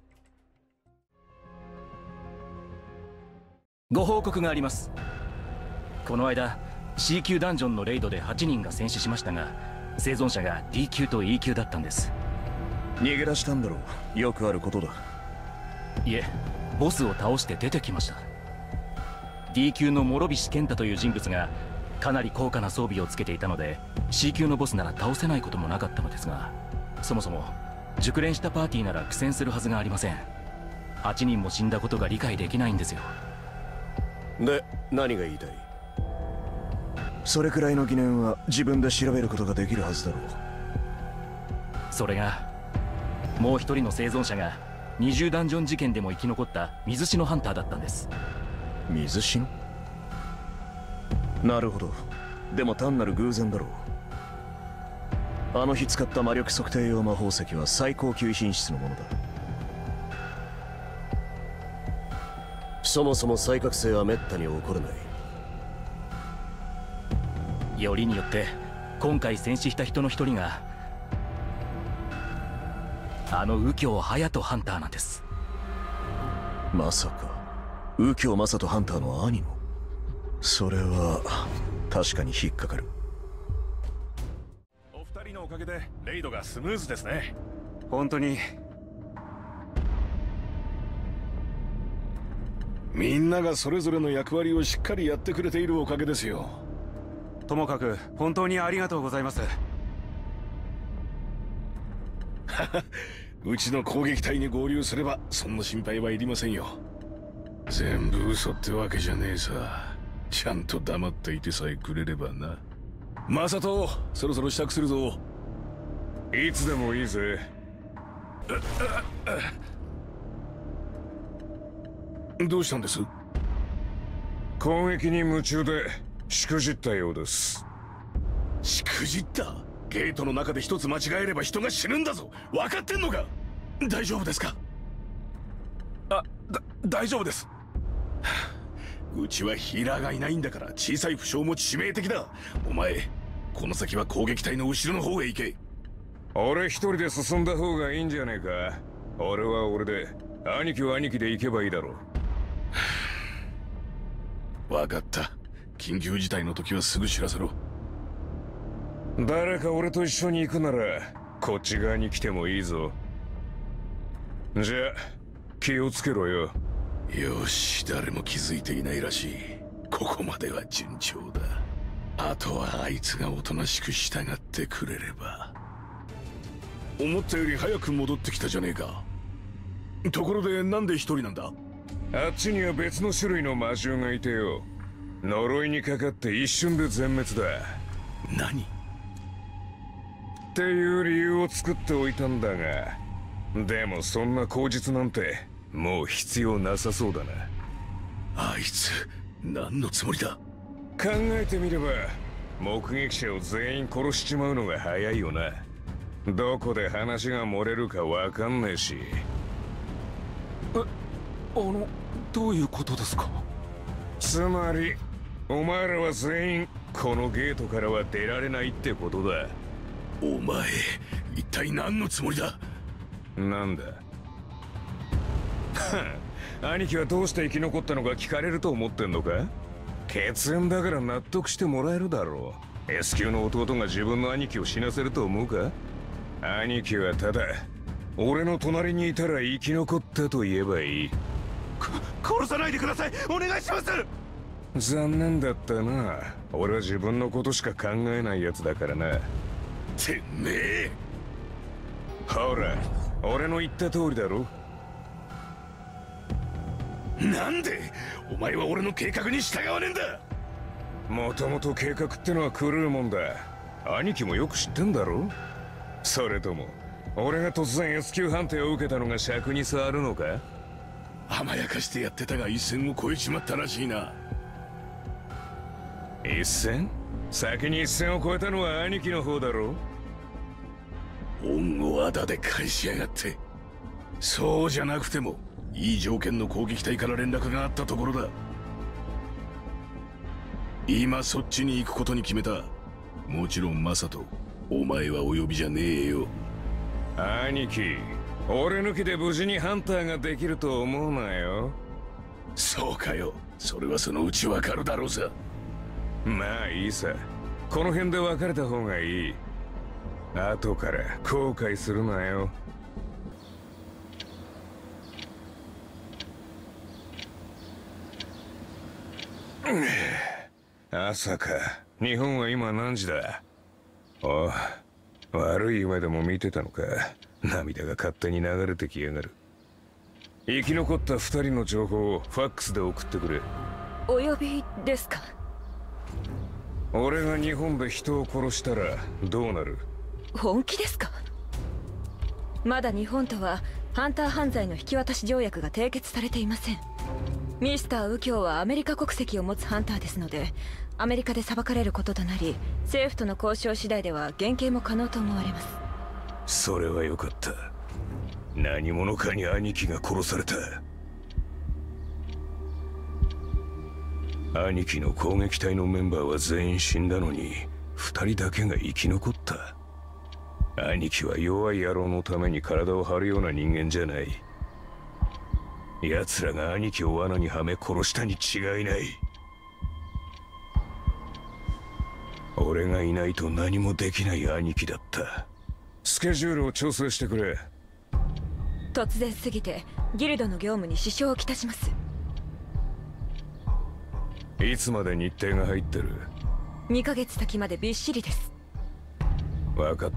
ご報告があります。この間 C 級ダンジョンのレイドで8人が戦死しましたが、生存者が D 級と E 級だったんです。 逃げ出したんだろう。よくあることだ。 いえ、ボスを倒して出てきました。 D 級の諸菱健太という人物がかなり高価な装備をつけていたので C 級のボスなら倒せないこともなかったのですが、そもそも熟練したパーティーなら苦戦するはずがありません。8人も死んだことが理解できないんですよ。 で、何が言いたい？それくらいの疑念は自分で調べることができるはずだろう。 それがもう一人の生存者が20ダンジョン事件でも生き残った水篠ハンターだったんです。 水篠？なるほど。でも単なる偶然だろう。あの日使った魔力測定用魔法石は最高級品質のものだ。そもそも再覚醒は滅多に起こらない。 よりによって今回戦死した人の一人があの右京隼人ハンターなんです。 まさか右京正人ハンターの兄の？それは確かに引っかかる。 お二人のおかげでレイドがスムーズですね。 本当に。 みんながそれぞれの役割をしっかりやってくれているおかげですよ。 ともかく本当にありがとうございます。 うちの攻撃隊に合流すればそんな心配はいりませんよ。全部嘘ってわけじゃねえさ。ちゃんと黙っていてさえくれればな。マサト、そろそろ支度するぞ。 いつでもいいぜ。 どうしたんです？ 攻撃に夢中でしくじったようです。 しくじった？ゲートの中で一つ間違えれば人が死ぬんだぞ。分かってんのか？大丈夫ですか？ 大丈夫です。 うちはヒーラーがいないんだから小さい負傷も致命的だ。お前、この先は攻撃隊の後ろの方へ行け。 俺一人で進んだ方がいいんじゃねえか。俺は俺で、兄貴は兄貴で行けばいいだろう。分かった。緊急事態の時はすぐ知らせろ。 誰か俺と一緒に行くならこっち側に来てもいいぞ。じゃあ気をつけろよ。 よし、誰も気づいていないらしい。ここまでは順調だ。あとはあいつがおとなしく従ってくれれば。思ったより早く戻ってきたじゃねえか。ところでなんで一人なんだ？ あっちには別の種類の魔獣がいてよ。呪いにかかって一瞬で全滅だ。 何？ っていう理由を作っておいたんだが、でもそんな口実なんてもう必要なさそうだな。 あいつ何のつもりだ。 考えてみれば目撃者を全員殺しちまうのが早いよな。どこで話が漏れるかわかんねえし。 どういうことですか？ つまりお前らは全員このゲートからは出られないってことだ。 お前一体何のつもりだ。 なんだ兄貴はどうして生き残ったのか聞かれると思ってんのか？血縁だから納得してもらえるだろう。 S 級の弟が自分の兄貴を死なせると思うか？兄貴はただ俺の隣にいたら生き残ったと言えばいい。 殺さないでください、お願いします。 残念だったな。俺は自分のことしか考えないやつだからな。 てめえ。 ほら俺の言った通りだろ。 なんでお前は俺の計画に従わねえんだ。 もともと計画ってのは狂うもんだ。兄貴もよく知ってんだろ。それとも俺が突然 S 級判定を受けたのが尺に触るのか？ 甘やかしてやってたが一線を越えちまったらしいな。 一線？先に一線を越えたのは兄貴の方だろ。 恩をあだで返しやがって。そうじゃなくてもいい条件の攻撃隊から連絡があったところだ。今そっちに行くことに決めた。もちろんマサト、お前はお呼びじゃねえよ。 兄貴、俺抜きで無事にハンターができると思うなよ。 そうかよ。それはそのうちわかるだろうさ。 まあいいさ、この辺で別れた方がいい。後から後悔するなよ。朝か。日本は今何時だ？おう、悪い夢でも見てたのか。涙が勝手に流れてきやがる。生き残った2人の情報をファックスで送ってくれ。 お呼びですか？ 俺が日本で人を殺したらどうなる？ 本気ですか？まだ日本とはハンター犯罪の引き渡し条約が締結されていません。ミスター右京はアメリカ国籍を持つハンターですので、アメリカで裁かれることとなり、政府との交渉次第では減刑も可能と思われます。 それはよかった。何者かに兄貴が殺された。兄貴の攻撃隊のメンバーは全員死んだのに2人だけが生き残った。兄貴は弱い野郎のために体を張るような人間じゃない。奴らが兄貴を罠にはめ殺したに違いない。俺がいないと何もできない兄貴だった。スケジュールを調整してくれ。 突然すぎてギルドの業務に支障をきたします。 いつまで日程が入ってる？ 2ヶ月先までびっしりです。 分かった。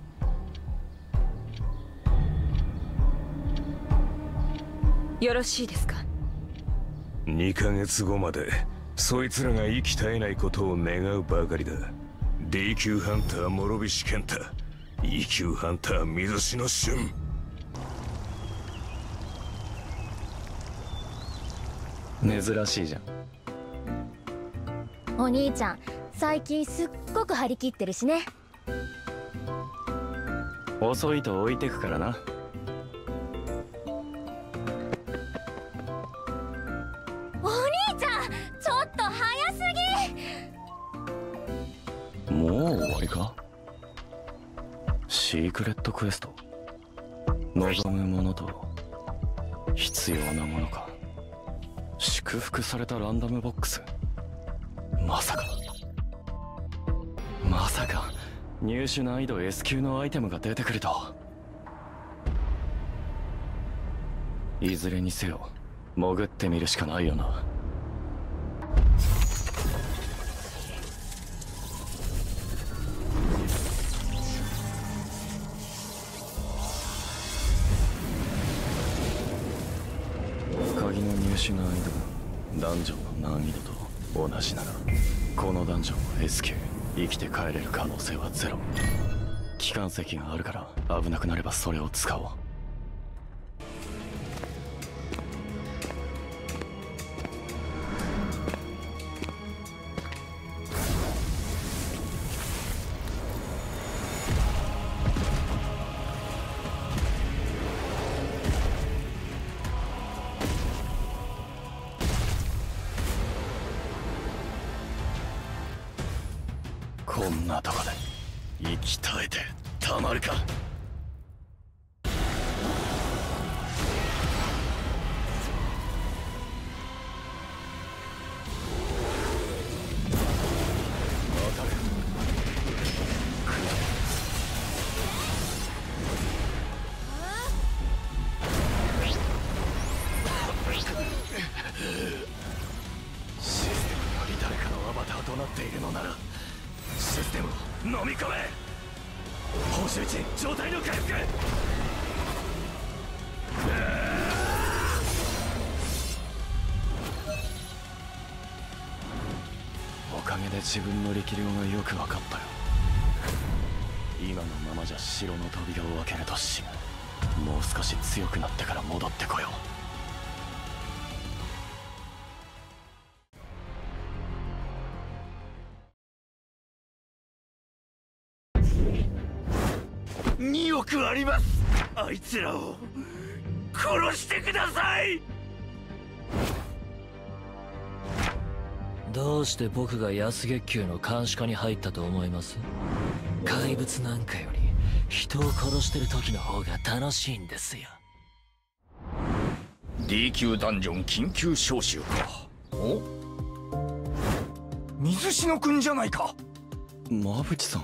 よろしいですか ？2ヶ月後までそいつらが息絶えないことを願うばかりだ。 D 級ハンター諸菱健太、 E 級ハンター水篠俊。 珍しいじゃん。 お兄ちゃん最近すっごく張り切ってるしね。 遅いと置いてくからな。 お兄ちゃんちょっと早すぎ。 もう終わりか？シークレットクエスト。望むものと必要なものか。祝福されたランダムボックス。まさか入手難易度 S 級のアイテムが出てくると。いずれにせよ潜ってみるしかないよな。鍵の入手難易度がダンジョンの難易度と同じなら、このダンジョンは S 級。生きて帰れる可能性はゼロ。機関石があるから危なくなればそれを使おう。 こんなとこで息絶えてたまるか。 システムを飲み込め。報酬値状態の回復。 おかげで自分の力量がよく分かったよ。今のままじゃ城の扉を開けると死ぬ。もう少し強くなってから戻ってこよう。 2億あります。あいつらを殺してください。 どうして僕が安月給の監視課に入ったと思います？怪物なんかより人を殺してる時の方が楽しいんですよ。 D 級ダンジョン緊急招集か。お、水篠君じゃないか。 馬淵さん。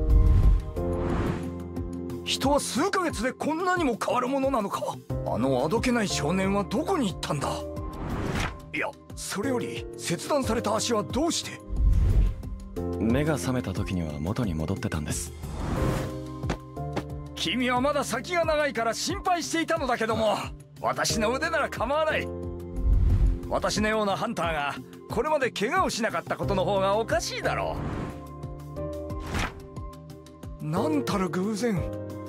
人は数ヶ月でこんなにも変わるものなのか。あのあどけない少年はどこに行ったんだ。いや、それより切断された足はどうして。 目が覚めた時には元に戻ってたんです。 君はまだ先が長いから心配していたのだけども、私の腕なら構わない。私のようなハンターがこれまで怪我をしなかったことの方がおかしいだろう。なんたる偶然、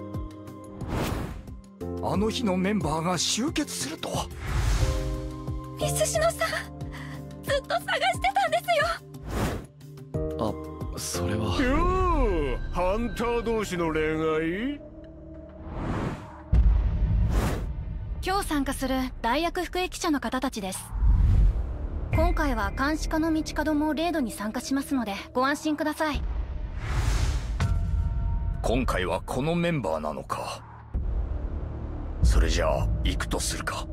あの日のメンバーが集結するとは。 水篠さん、ずっと探してたんですよ。 あ、それは。 よう、ハンター同士の恋愛。 今日参加する大役服役者の方たちです。今回は監視課の道門もレイドに参加しますのでご安心ください。 今回はこのメンバーなのか。それじゃあ行くとするか。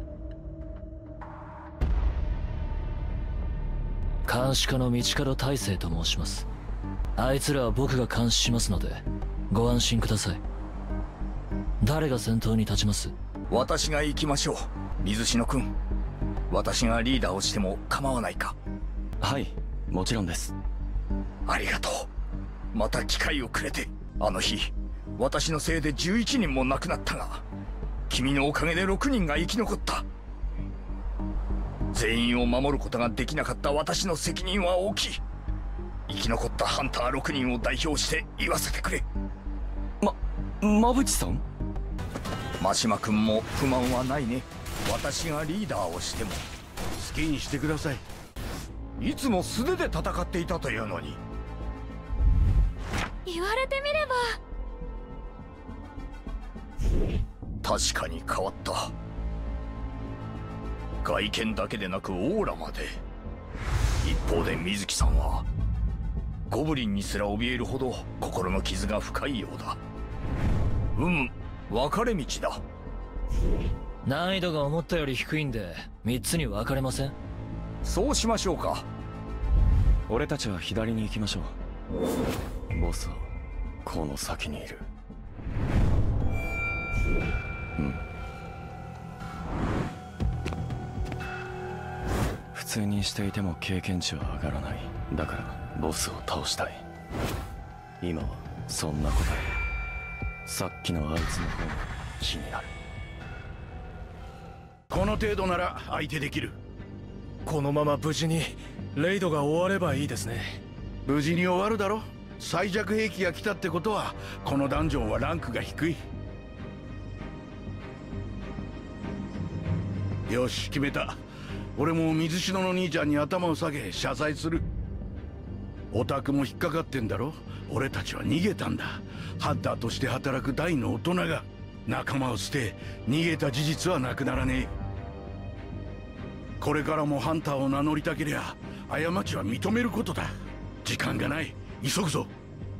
監視課の道門大成と申します。あいつらは僕が監視しますのでご安心ください。誰が先頭に立ちます？ 私が行きましょう。水篠君、私がリーダーをしても構わないか？ はい、もちろんです。 ありがとう。また機会をくれて。あの日私のせいで11人も亡くなったが、君のおかげで6人が生き残った。全員を守ることができなかった私の責任は大きい。生き残ったハンター6人を代表して言わせてくれ。 馬淵さん？ 真島君も不満はないね。私がリーダーをしても好きにしてください。いつも素手で戦っていたというのに。 言われてみれば確かに変わった。外見だけでなくオーラまで。一方で水木さんはゴブリンにすら怯えるほど心の傷が深いようだ。分かれ道だ。 難易度が思ったより低いんで3つに分かれません？ そうしましょうか。 俺たちは左に行きましょう。ボスはこの先にいる。普通にしていても経験値は上がらない。だからボスを倒したい。今はそんなことよりさっきのあいつの方が気になる。 この程度なら相手できる。 このまま無事にレイドが終わればいいですね。 無事に終わるだろ。最弱兵器が来たってことはこのダンジョンはランクが低い。よし、決めた。俺も水篠の兄ちゃんに頭を下げ謝罪する。オタクも引っかかってんだろ。俺たちは逃げたんだ。ハンターとして働く大の大人が仲間を捨て逃げた事実はなくならねえ。これからもハンターを名乗りたけりゃ過ちは認めることだ。時間がない。急ぐぞ。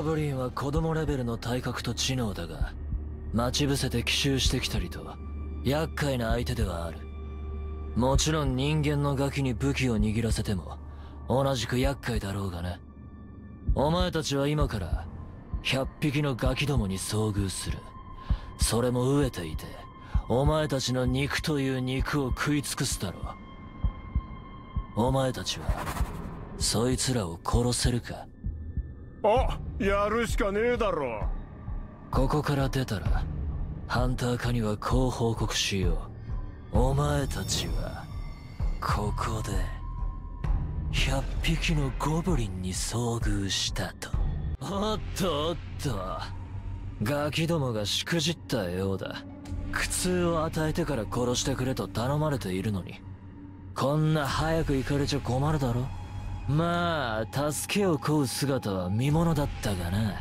ブリンは子供レベルの体格と知能だが、待ち伏せて奇襲してきたりと厄介な相手ではある。もちろん人間のガキに武器を握らせても同じく厄介だろうがね。お前たちは今から100匹のガキどもに遭遇する。それも飢えていてお前たちの肉という肉を食い尽くすだろう。お前たちはそいつらを殺せるか？ あ、やるしかねえだろ。 ここから出たらハンター課にはこう報告しよう。お前たちはここで100匹のゴブリンに遭遇したと。おっとおっと、ガキどもがしくじったようだ。苦痛を与えてから殺してくれと頼まれているのに、こんな早く行かれちゃ困るだろ。まあ助けを請う姿は見ものだったがな。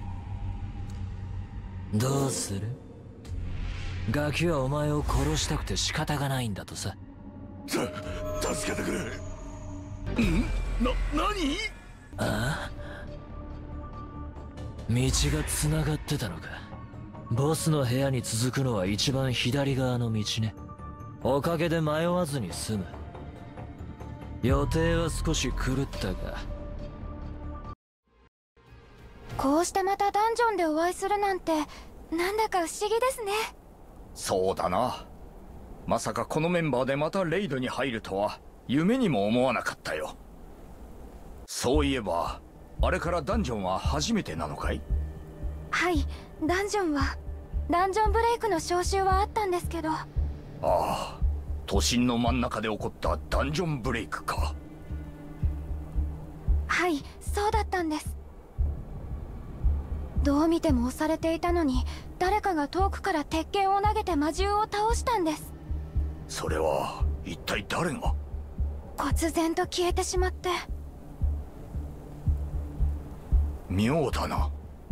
どうする？ガキはお前を殺したくて仕方がないんだとさ。 助けてくれ。何？ ああ、道が繋がってたのか。ボスの部屋に続くのは一番左側の道ね。おかげで迷わずに済む。予定は少し狂ったが。 こうしてまたダンジョンでお会いするなんてなんだか不思議ですね。 そうだな。まさかこのメンバーでまたレイドに入るとは夢にも思わなかったよ。そういえばあれからダンジョンは初めてなのかい？ はい、ダンジョンブレイクの招集はあったんですけど。 ああ、都心の真ん中で起こったダンジョンブレイクか。 はい、そうだったんです。どう見ても押されていたのに誰かが遠くから鉄拳を投げて魔獣を倒したんです。 それは一体誰が？ 忽然と消えてしまって。 妙だな。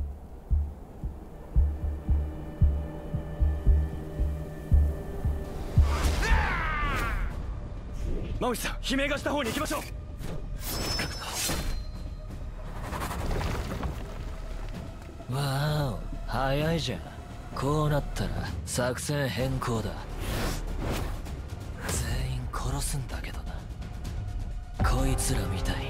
マウシさん、悲鳴がした方に行きましょう。わお、早いじゃん。こうなったら作戦変更だ。全員殺すんだけどな、こいつらみたいに。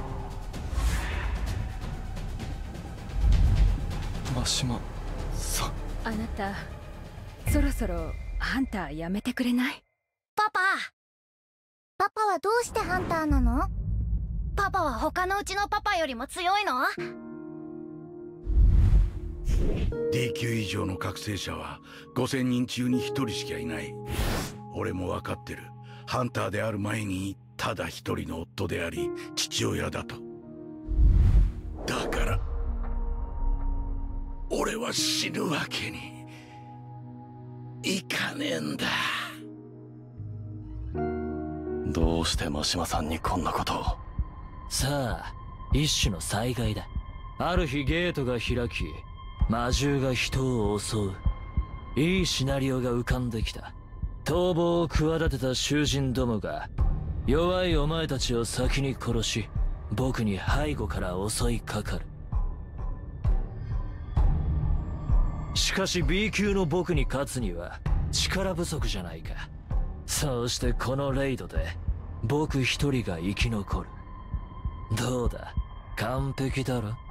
真島さん、 あなたそろそろハンターやめてくれない？ パパはどうしてハンターなの？パパは他のうちのパパよりも強いの ？D 級以上の覚醒者は5000人中に1人しかいない。俺も分かってる。ハンターである前にただ一人の夫であり父親だと。だから俺は死ぬわけにいかねえんだ。 どうして真島さんにこんなことを？ さあ、一種の災害だ。ある日ゲートが開き魔獣が人を襲う。いいシナリオが浮かんできた。逃亡を企てた囚人どもが弱いお前たちを先に殺し、僕に背後から襲いかかる。しかし B 級の僕に勝つには力不足じゃないか。そうしてこのレイドで僕一人が生き残る。どうだ、完璧だろ？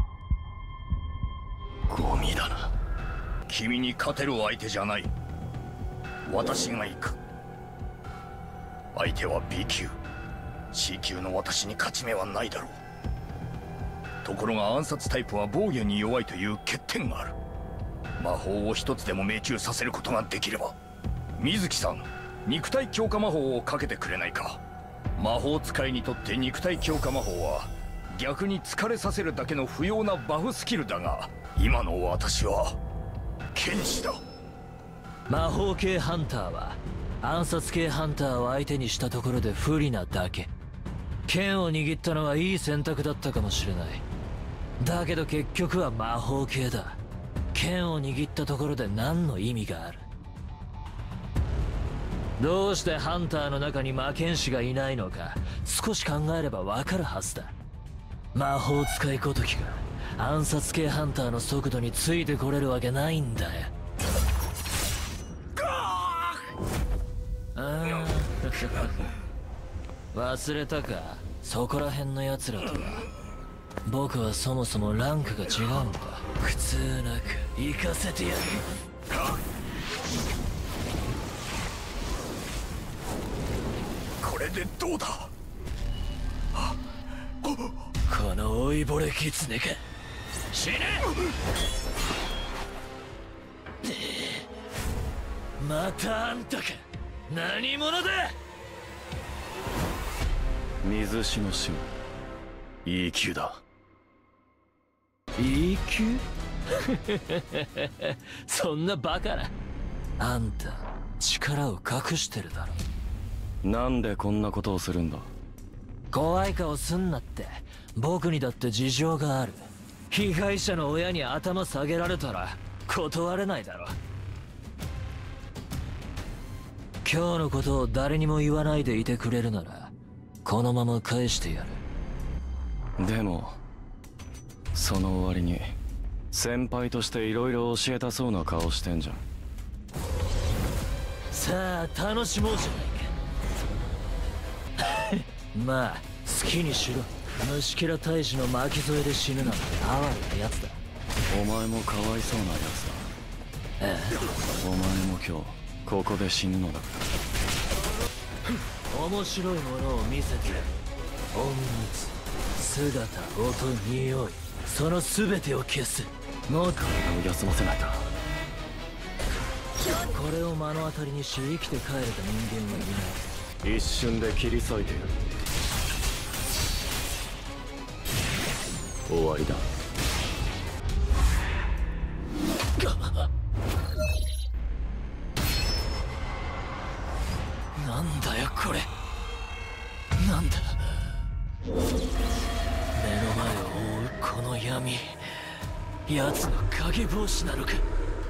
ゴミだな。君に勝てる相手じゃない。私が行く。相手は B 級。C 級の私に勝ち目はないだろう。ところが暗殺タイプは防御に弱いという欠点がある。魔法を一つでも命中させることができれば。水木さん、肉体強化魔法をかけてくれないか。魔法使いにとって肉体強化魔法は逆に疲れさせるだけの不要なバフスキルだが、今の私は剣士だ。 魔法系ハンターは暗殺系ハンターを相手にしたところで不利なだけ。剣を握ったのはいい選択だったかもしれない。だけど結局は魔法系だ。剣を握ったところで何の意味がある？どうしてハンターの中に魔剣士がいないのか少し考えればわかるはずだ。魔法使いごときが暗殺系ハンターの速度についてこれるわけないんだよ。忘れたか、そこら辺の奴らとは。僕はそもそもランクが違うんだ。苦痛なく行かせてやる。 これでどうだ。 この老いぼれ狐か。死ね。またあんたか。何者だ。 水死の死も E 級だ。 E 級そんなバカな。あんた力を隠してるだろ。 なんでこんなことをするんだ。 怖い顔すんなって。僕にだって事情がある。被害者の親に頭下げられたら断れないだろ。今日のことを誰にも言わないでいてくれるならこのまま返してやる。でもその終わりに先輩として色々教えたそうな顔してんじゃん。 さあ楽しもうじゃないかまあ好きにしろ。虫けら大使の巻き添えで死ぬなんて哀れなやつだ。 お前もかわいそうなやつだ。 ええ、 お前も今日ここで死ぬのだ。 面白いものを見せてやる。隠密、姿、音、匂い、その全てを消す。もう体を休ませないと。 これを目の当たりにし生きて帰れた人間はいない。 一瞬で切り裂いてやる。終わりだ。 なんだよこれ。なんだ。目の前を覆うこの闇、奴の影帽子なのか。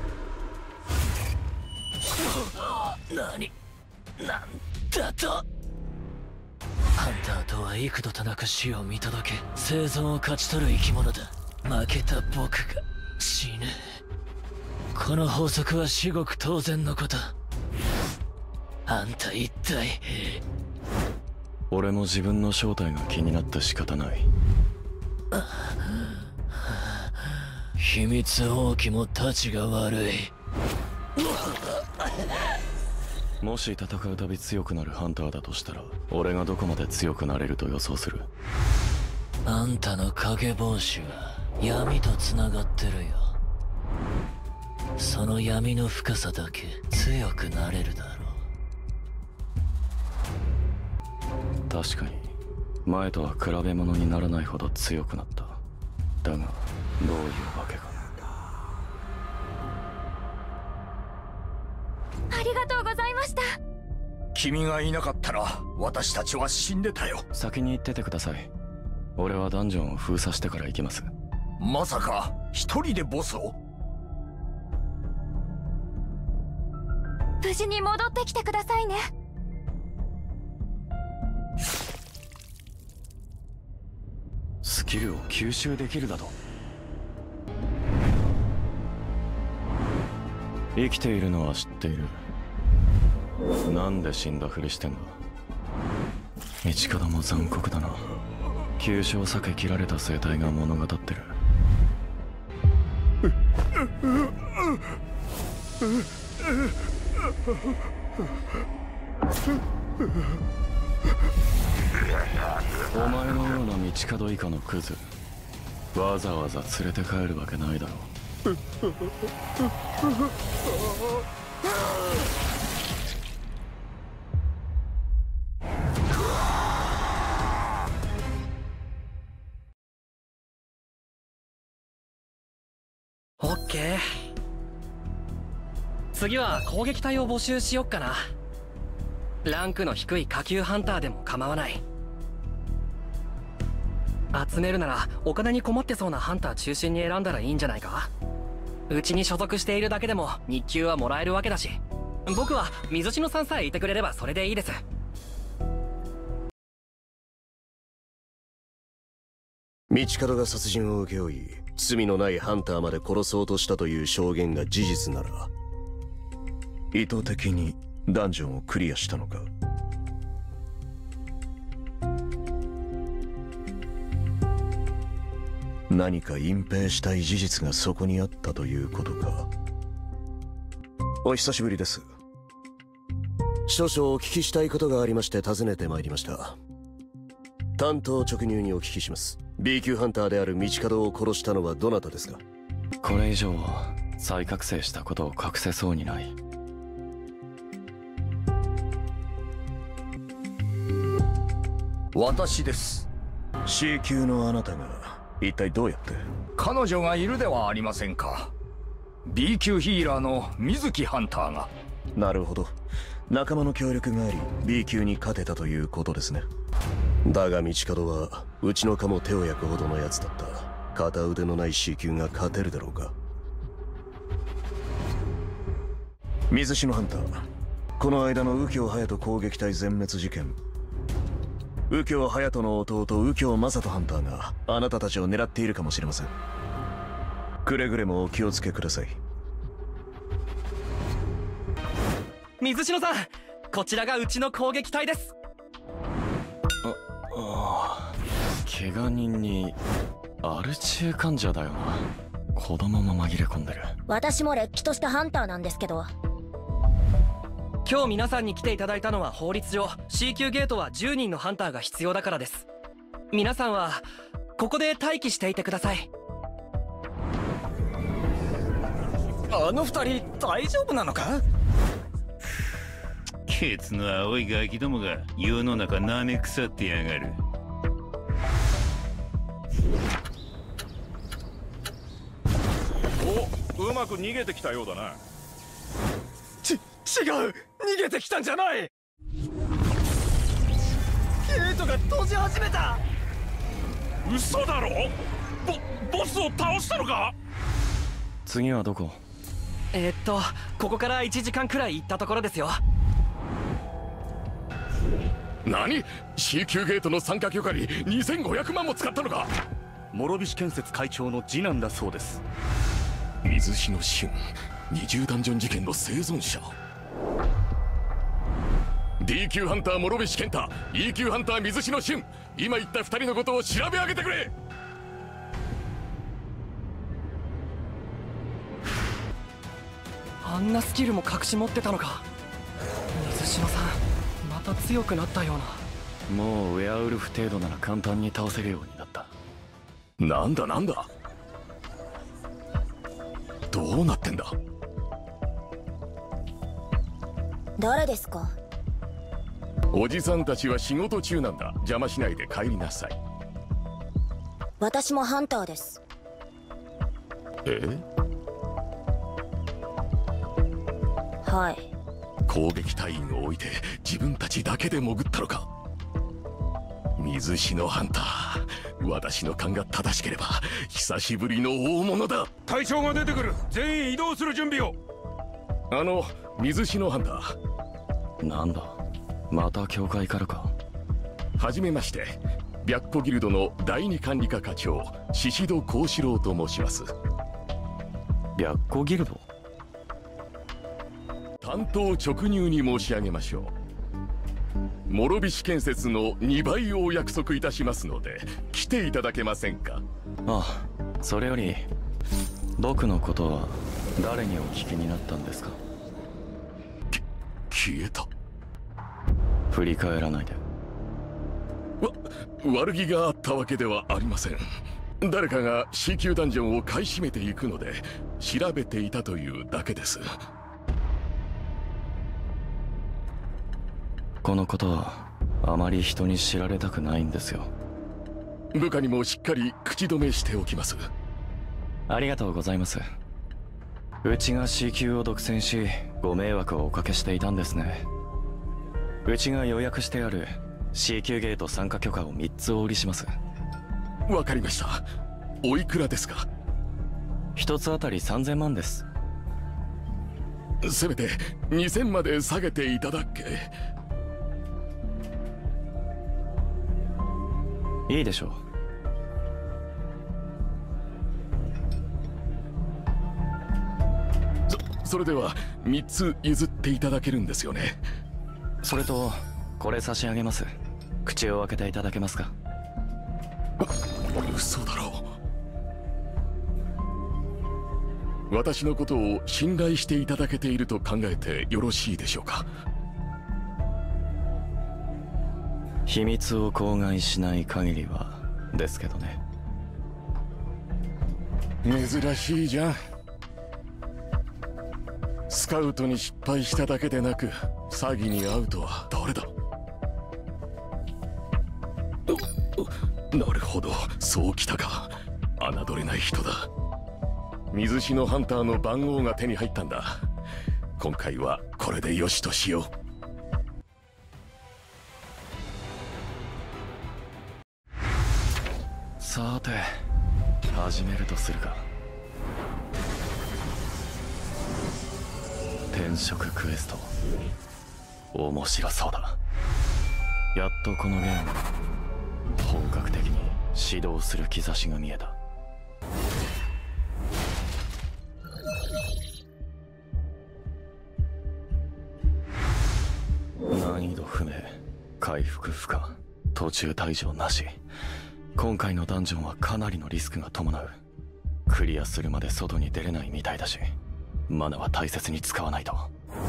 何なんだと。ハンターとは幾度となく死を見届け生存を勝ち取る生き物だ。負けた僕が死ぬ。この法則は至極当然のこと。あんた一体。 俺も自分の正体が気になって仕方ない。 秘密放棄もたちが悪い。 もし戦うたび強くなるハンターだとしたら俺がどこまで強くなれると予想する。 あんたの影帽子は闇とつながってるよ。その闇の深さだけ強くなれるだろう。確かに前とは比べ物にならないほど強くなった。だがどういうわけか。 ありがとうございました。 君がいなかったら私たちは死んでたよ。 先に行っててください。俺はダンジョンを封鎖してから行きます。 まさか一人でボスを。 無事に戻ってきてくださいね。 スキルを吸収できるだと。生きているのは知っている。なんで死んだふりしてんだ。道門も残酷だな。急所を避け切られた生態が物語ってる。お前のような道門以下のクズわざわざ連れて帰るわけないだろう。 オッケー。次は攻撃隊を募集しよっかな。ランクの低い下級ハンターでも構わない。集めるならお金に困ってそうなハンター中心に選んだらいいんじゃないか。うちに所属しているだけでも日給はもらえるわけだし、僕は水篠さんさえいてくれればそれでいいです。 道門が殺人を請け負い、罪のないハンターまで殺そうとしたという証言が事実なら、意図的にダンジョンをクリアしたのか。何か隠蔽したい事実がそこにあったということか。お久しぶりです。少々お聞きしたいことがありまして訪ねてまいりました。単刀直入にお聞きします。 B 級ハンターである道門を殺したのはどなたですか？ これ以上は再覚醒したことを隠せそうにない。 私です。 C 級のあなたが一体どうやって？ 彼女がいるではありませんか。 B 級ヒーラーの水木ハンターが。 なるほど、仲間の協力があり B 級に勝てたということですね。だが道門はうちの科も手を焼くほどのやつだった。片腕のない C 級が勝てるだろうか。水篠ハンター、この間の右京隼人攻撃隊全滅事件、右京隼人の弟右京正人ハンターがあなたたちを狙っているかもしれません。くれぐれもお気をつけください。 水篠さん、こちらがうちの攻撃隊です。 怪我人にアル中患者だよな。子供も紛れ込んでる。 私もれっきとしたハンターなんですけど。 今日皆さんに来ていただいたのは法律上 C 級ゲートは10人のハンターが必要だからです。皆さんはここで待機していてください。 あの二人大丈夫なのか？ ケツの青いガキどもが世の中なめ腐ってやがる。 お、うまく逃げてきたようだな。 違う、逃げてきたんじゃない。ゲートが閉じ始めた。 嘘だろ。ボスを倒したのか？ 次はどこ？ ここから1時間くらい行ったところですよ。 何？ C 級ゲートの参加許可に2500万も使ったのか？ 諸菱建設会長の次男だそうです。 水篠俊、20ダンジョン事件の生存者。 D 級ハンター諸菱健太、 E 級ハンター水篠俊、今言った2人のことを調べ上げてくれ。 あんなスキルも隠し持ってたのか。水篠さん、また強くなったような。 もうウェアウルフ程度なら簡単に倒せるようになった。 なんだなんだ、どうなってんだ？ 誰ですか？ おじさんたちは仕事中なんだ。邪魔しないで帰りなさい。 私もハンターです。はい。 攻撃隊員を置いて自分たちだけで潜ったのか。水篠ハンター、私の勘が正しければ久しぶりの大物だ。 隊長が出てくる。全員移動する準備を。 水篠ハンター。なんだ、また教会からか。 はじめまして、白虎ギルドの第二管理課課長宍戸幸四郎と申します。 白虎ギルド？ 単刀直入に申し上げましょう。諸菱建設の2倍をお約束いたしますので来ていただけませんか？ ああ、それより僕のことは誰にお聞きになったんですか？ 消えた。 振り返らないで。 悪気があったわけではありません。誰かが C 級ダンジョンを買い占めていくので調べていたというだけです。 このことはあまり人に知られたくないんですよ。 部下にもしっかり口止めしておきます。 ありがとうございます。うちが C 級を独占しご迷惑をおかけしていたんですね。うちが予約してある C 級ゲート参加許可を3つお売りします。 わかりました。おいくらですか ？1つあたり3000万です。 せめて2000まで下げていただけ。 いいでしょそれでは3つ譲っていただけるんですよね。 それとこれ差し上げます。口を開けていただけますか？ 嘘だろ。私のことを信頼していただけていると考えてよろしいでしょうか？ 秘密を口外しない限りはですけどね。 珍しいじゃん。スカウトに失敗しただけでなく詐欺に遭うとは誰だ？なるほど、そうきたか。侮れない人だ。水篠ハンターの番号が手に入ったんだ。今回はこれでよしとしよう。 さて始めるとするか。転職クエスト面白そうだ。やっとこのゲーム本格的に始動する兆しが見えた。難易度不明、回復不可、途中退場なし。今回のダンジョンはかなりのリスクが伴う。クリアするまで外に出れないみたいだし、マナは大切に使わないと。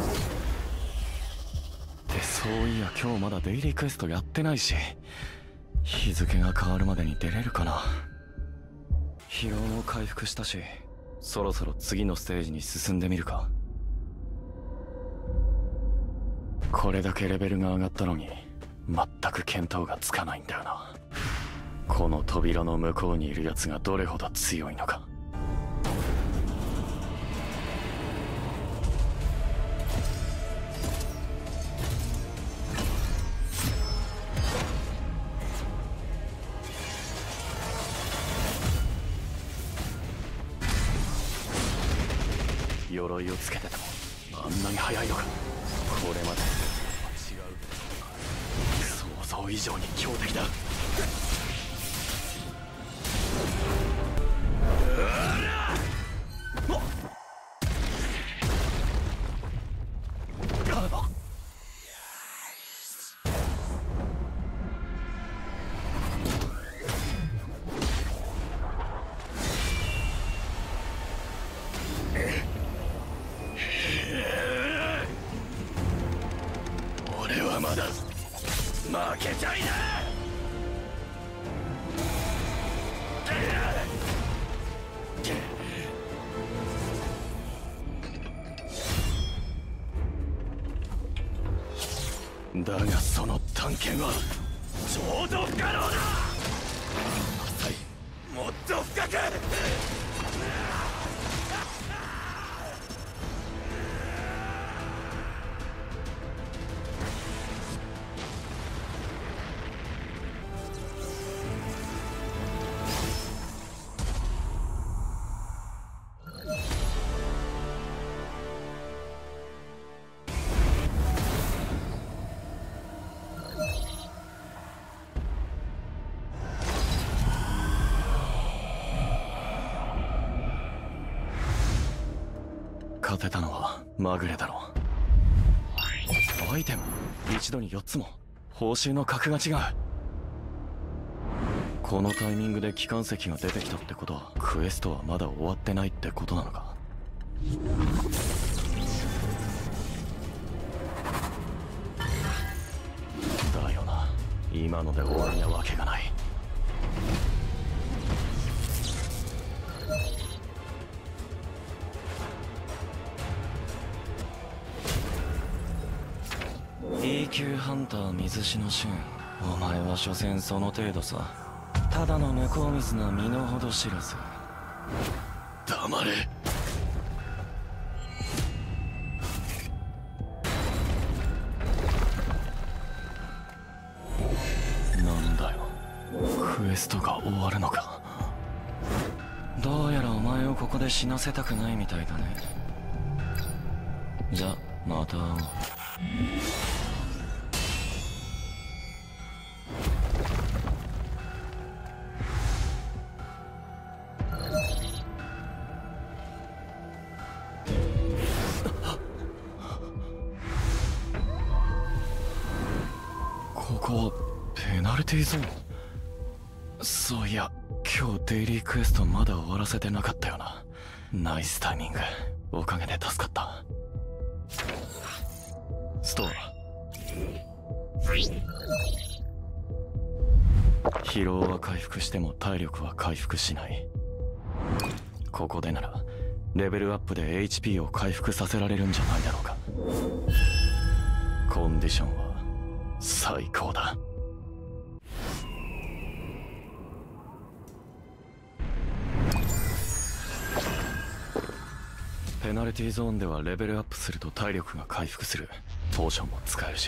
で、そういや今日まだデイリークエストやってないし、日付が変わるまでに出れるかな。疲労も回復したし、そろそろ次のステージに進んでみるか。これだけレベルが上がったのに全く見当がつかないんだよな。この扉の向こうにいる奴がどれほど強いのか。鎧をつけててもあんなに速いのか。これまでとは違う。想像以上に強敵だ。俺はまだ負けちゃいない。だがその探検はちょうど不可能だ。浅い、もっと深く。勝てたのはまぐれだろう。アイテム一度に4つも。報酬の格が違う。このタイミングで機関石が出てきたってことはクエストはまだ終わってないってことなのか。だよな、今ので終わりなわけがない。E 級ハンター水篠俊、お前は所詮その程度さ。ただの向こう水な身の程知らず。黙れ。なんだよ、クエストが終わるのか。どうやらお前をここで死なせたくないみたいだね。じゃ、また会おう。 こはペナルティーゾーン。そういや今日デイリークエストまだ終わらせてなかったよな。ナイスタイミング、おかげで助かった。ストア疲労は回復しても体力は回復しない。ここでならレベルアップで HP を回復させられるんじゃないだろうか。コンディションは最高だ。ペナルティーゾーンではレベルアップすると体力が回復する。ポーションも使えるし。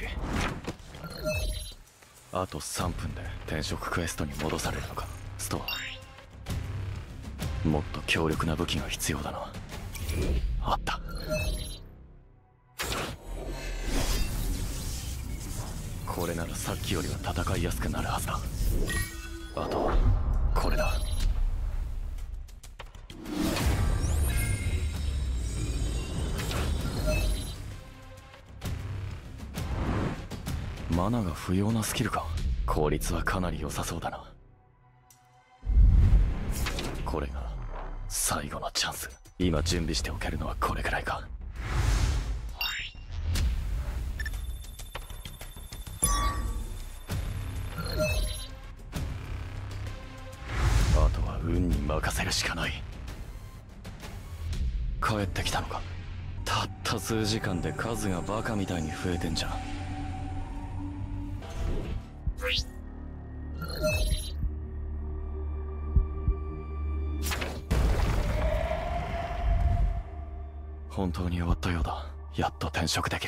あと3分で転職クエストに戻されるのか。ストアもっと強力な武器が必要だな。あった。これならさっきよりは戦いやすくなるはずだ。あとはこれだ。マナが不要なスキルか。効率はかなり良さそうだな。これが最後のチャンス。今準備しておけるのはこれくらいか。あとは運に任せるしかない。帰ってきたのか。たった数時間で数がバカみたいに増えてんじゃん。本当に終わったようだ。やっと転職できる。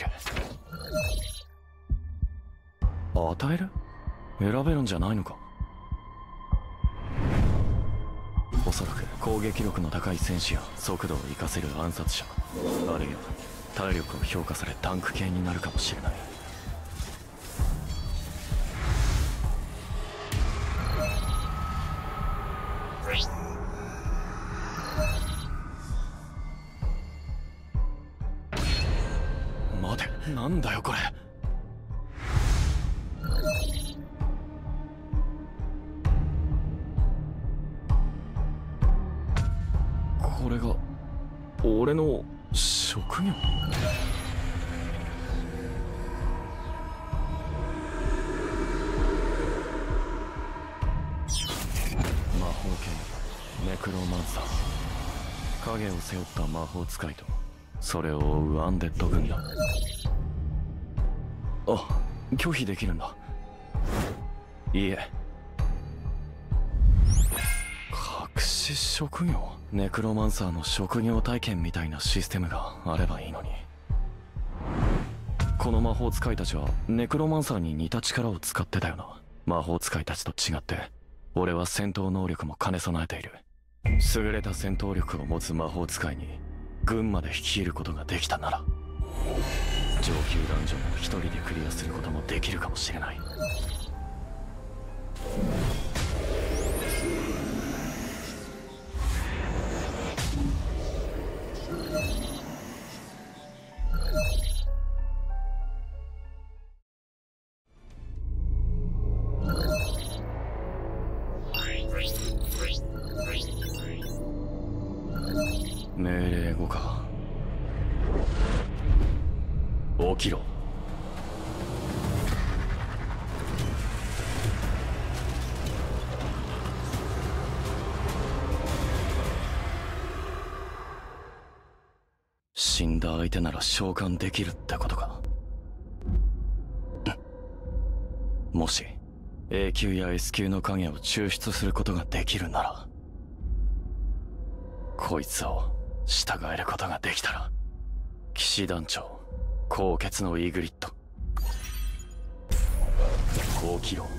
与える？選べるんじゃないのか。おそらく攻撃力の高い戦士や速度を活かせる暗殺者、あるいは体力を評価されタンク系になるかもしれない。待て、なんだよこれ。これが俺の職業。魔法剣ネクロマンサー。影を背負った魔法使いとそれを追うアンデッド軍団。あ、拒否できるんだ。いいえ、隠し職業。ネクロマンサーの職業体験みたいなシステムがあればいいのに。この魔法使いたちはネクロマンサーに似た力を使ってたよな。魔法使いたちと違って俺は戦闘能力も兼ね備えている。優れた戦闘力を持つ魔法使いに軍まで率いることができたなら上級ダンジョンを一人でクリアすることもできるかもしれない。命令後か。起きろ。死んだ相手なら召喚できるってことか。もし A 級や S 級の影を抽出することができるなら、こいつを従えることができたら、騎士団長高潔のイグリット。起きろ。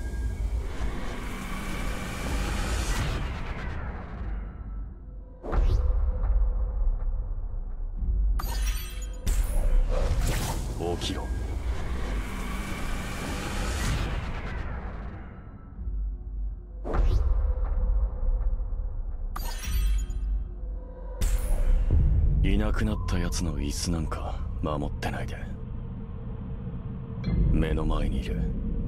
起きろ。いなくなったやつの椅子なんか守ってないで、目の前にいる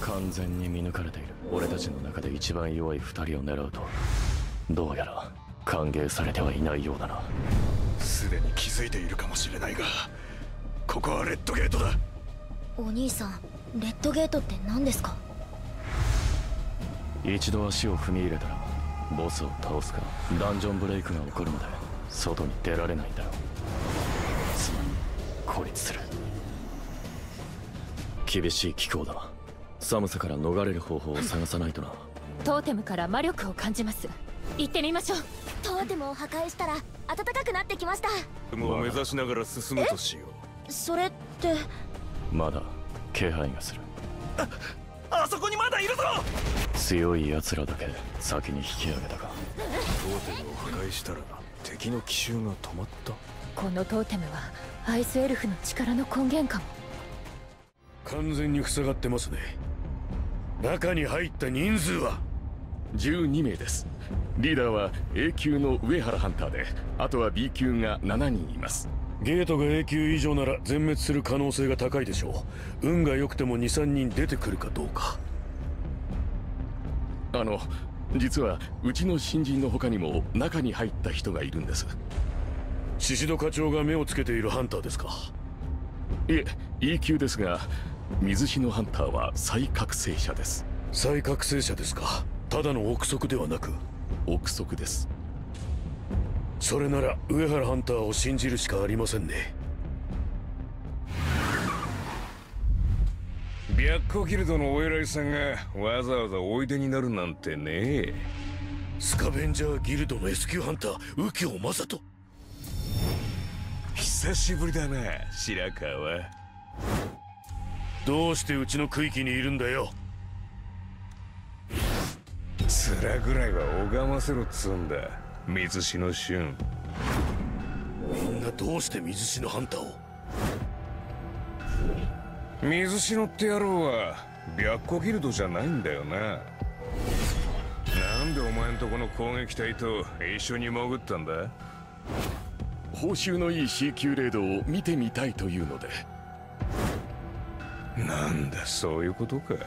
完全に見抜かれている。俺たちの中で一番弱い2人を狙うとどうやら歓迎されてはいないようだな。 すでに気づいているかもしれないが、ここはレッドゲートだ。 お兄さん、レッドゲートって何ですか？ 一度足を踏み入れたらボスを倒すかダンジョンブレイクが起こるまで外に出られないんだろう。つまり孤立する。厳しい気候だ。寒さから逃れる方法を探さないとな。 トーテムから魔力を感じます。行ってみましょう。 トーテムを破壊したら暖かくなってきました。 もう目指しながら進むとしよう。それってまだ気配がする。 あそこにまだいるぞ。 強い奴らだけ先に引き上げたか。 トーテムを破壊したら敵の奇襲が止まった。 このトーテムはアイスエルフの力の根源かも。 完全に塞がってますね。中に入った人数は 12名です。リーダーは A 級の上原ハンターで、あとは B 級が7人います。 ゲートが A 級以上なら全滅する可能性が高いでしょう。運が良くても 2,3 人出てくるかどうか。 実はうちの新人の他にも中に入った人がいるんです。 シシド課長が目をつけているハンターですか？ いえ、E 級ですが、水篠ハンターは再覚醒者です。 再覚醒者ですか？ただの憶測ではなく？ 憶測です。 それなら上原ハンターを信じるしかありませんね。 白虎ギルドのお偉いさんがわざわざおいでになるなんてね。 スカベンジャーギルドの S 級ハンター右京正人。 久しぶりだな白川。 どうしてうちの区域にいるんだよ。 面ぐらいは拝ませろっつうんだ、水篠俊。 みんなどうして水篠ハンターを？ 水篠って野郎は白虎ギルドじゃないんだよな。なんでお前んとこの攻撃隊と一緒に潜ったんだ？ 報酬のいい C 級レードを見てみたいというので。 なんだそういうことか。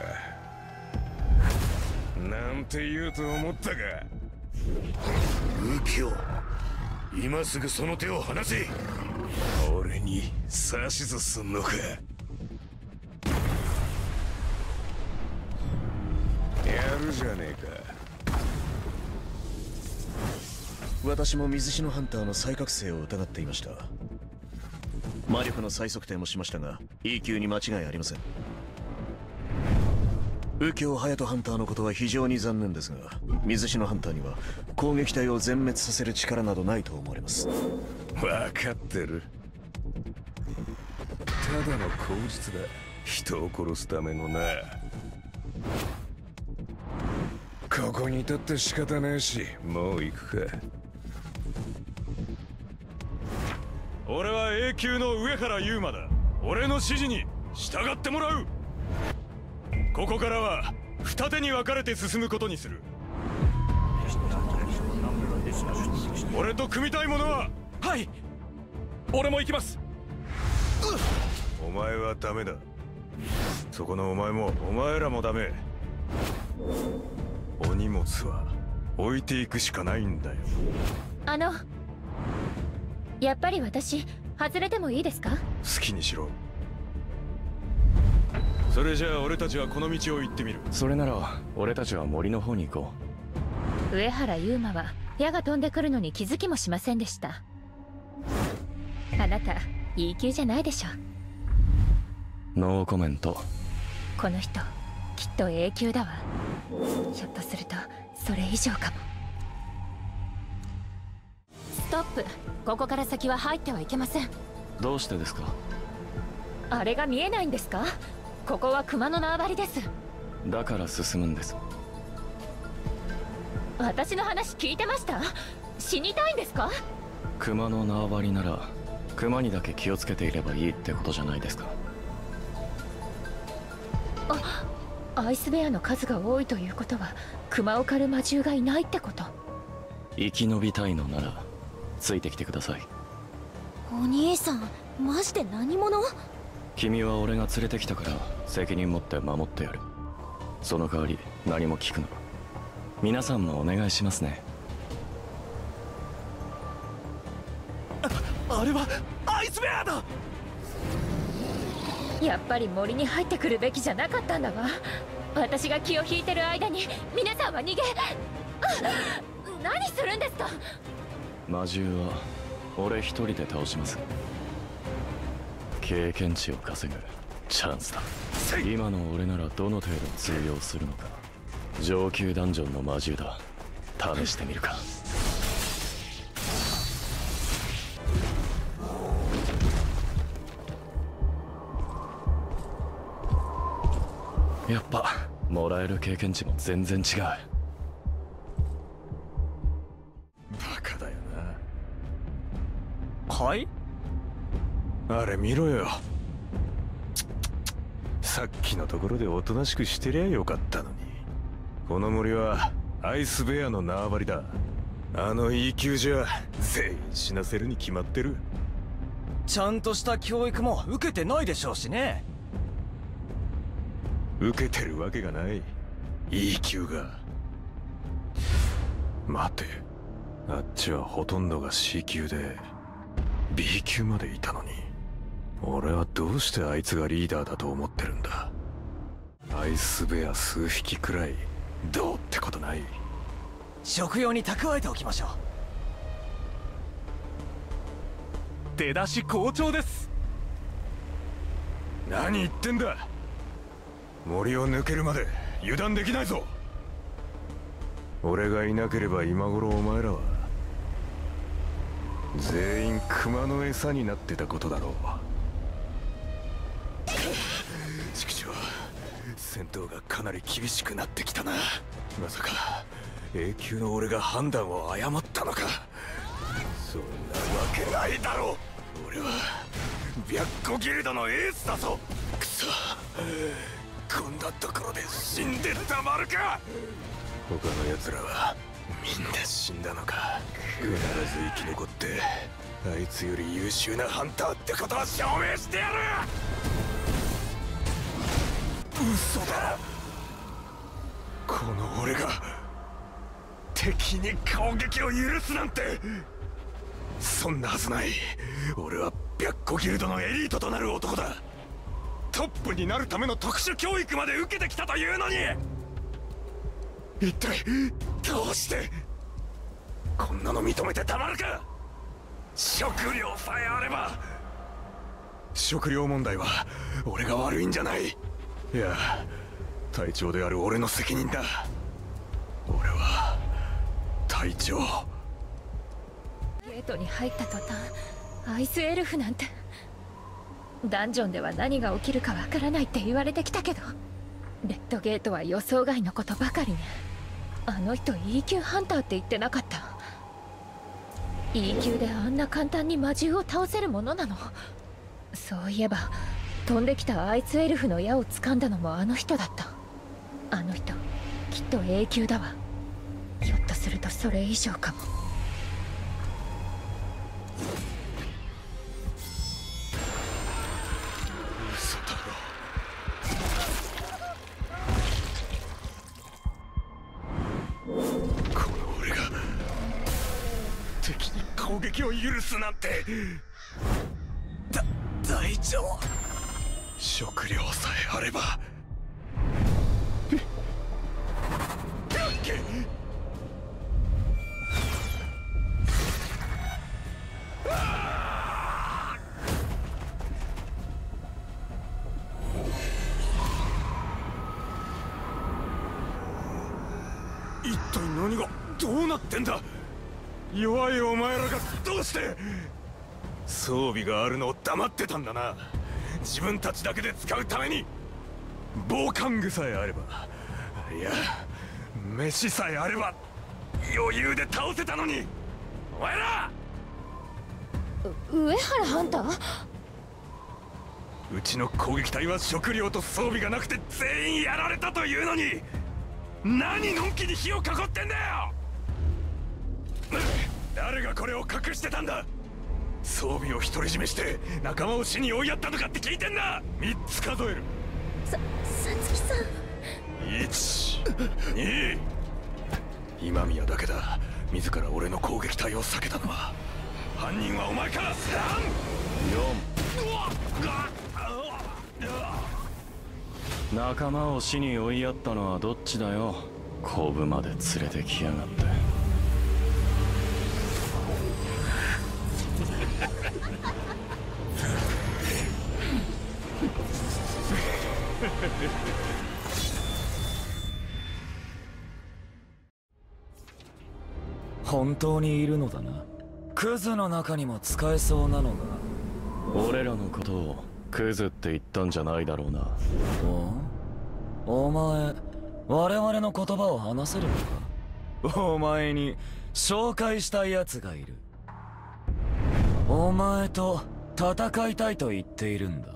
なんて言うと思ったか。 右京、今すぐその手を離せ。 俺に指図すんのか。やるじゃねえか。 私も水篠ハンターの再覚醒を疑っていました。魔力の再測定もしましたが E 級に間違いありません。右京隼人ハンターのことは非常に残念ですが、水篠ハンターには攻撃隊を全滅させる力などないと思われます。 分かってる。ただの口実だ、人を殺すためのな。ここにいたって仕方ねえし、もう行くか。 俺は A 級の上原優馬だ。俺の指示に従ってもらう。ここからは二手に分かれて進むことにする。俺と組みたい者は？ はい、俺も行きます。 お前はダメだ。そこのお前もお前らもダメ。お荷物は置いていくしかないんだよ。 やっぱり私外れてもいいですか？ 好きにしろ。それじゃあ俺たちはこの道を行ってみる。 それなら俺たちは森の方に行こう。上原優馬は矢が飛んでくるのに気づきもしませんでした。あなた E 級じゃないでしょ。 ノーコメント。 この人きっと A 級だわ。ひょっとするとそれ以上かも。ストップ。ここから先は入ってはいけません。 どうしてですか？ あれが見えないんですか？ここは熊の縄張りです。 だから進むんです。 私の話聞いてました？死にたいんですか？ 熊の縄張りなら熊にだけ気をつけていればいいってことじゃないですか。 アイスベアの数が多いということは熊を狩る魔獣がいないってこと。 生き延びたいのならついてきてください。 お兄さんマジで何者？ 君は俺が連れてきたから責任持って守ってやる。 その代わり何も聞くな。皆さんもお願いしますね。 あれはアイスベアだ。 やっぱり森に入ってくるべきじゃなかったんだわ。私が気を引いてる間に皆さんは逃げ。何するんですか。 魔獣は俺一人で倒します。経験値を稼ぐチャンスだ。今の俺ならどの程度通用するのか。上級ダンジョンの魔獣だ。試してみるか。やっぱもらえる経験値も全然違う。 バカだよな。 はい？ あれ見ろよ。さっきのところでおとなしくしてりゃよかったのに。この森はアイスベアの縄張りだ。あの E 級じゃ全員死なせるに決まってる。 ちゃんとした教育も受けてないでしょうしね。 受けてるわけがない。 E 級が。待て、あっちはほとんどが C 級で B 級までいたのに、俺はどうしてあいつがリーダーだと思ってるんだ。アイスベア数匹くらいどうってことない。 食用に蓄えておきましょう。出だし好調です。 何言ってんだ。森を抜けるまで油断できないぞ。俺がいなければ今頃お前らは全員熊の餌になってたことだろう。畜生、戦闘がかなり厳しくなってきたな。まさか A 級の俺が判断を誤ったのか。そんなわけないだろう。俺は白虎ギルドのエースだぞ。くそ、こんなところで死んでたまるか。他の奴らはみんな死んだのか。必ず生き残ってあいつより優秀なハンターってことは証明してやる。嘘だ。この俺が敵に攻撃を許すなんて、そんなはずない。俺は白虎ギルドのエリートとなる男だ。トップになるための特殊教育まで受けてきたというのに、一体どうしてこんなの認めてたまるか。食料さえあれば。食料問題は俺が悪いんじゃない。いや、隊長である俺の責任だ。俺は隊長。 ゲートに入った途端アイスエルフなんて。ダンジョンでは何が起きるかわからないって言われてきたけど、レッドゲートは予想外のことばかりね。あの人 E 級ハンターって言ってなかった？ E 級であんな簡単に魔獣を倒せるものなの？そういえば飛んできたアイスエルフの矢を掴んだのもあの人だった。あの人きっと A 級だわ。ひょっとするとそれ以上かも。 嘘だろ。この俺が敵に攻撃を許すなんて。隊長、食料さえあれば。一体何がどうなってんだ。弱いお前らがどうして装備があるのを黙ってたんだな。自分たちだけで使うために。防寒具さえあれば、いや飯さえあれば余裕で倒せたのに。お前ら上原ハンター？ うちの攻撃隊は食料と装備がなくて全員やられたというのに、何のんきに火を囲ってんだよ。誰がこれを隠してたんだ。装備を独り占めして仲間を死に追いやったのかって聞いてんだ。3つ数える。 さつきさん。 2今宮だけだ。自ら俺の攻撃隊を避けたのは。犯人はお前か。3、 4。仲間を死に追いやったのはどっちだよ。コブまで連れてきやがって。 本当にいるのだな。クズの中にも使えそうなのが。 俺らのことをクズって言ったんじゃないだろうな。 お前我々の言葉を話せるのか。お前に紹介したいやつがいる。お前と戦いたいと言っているんだ。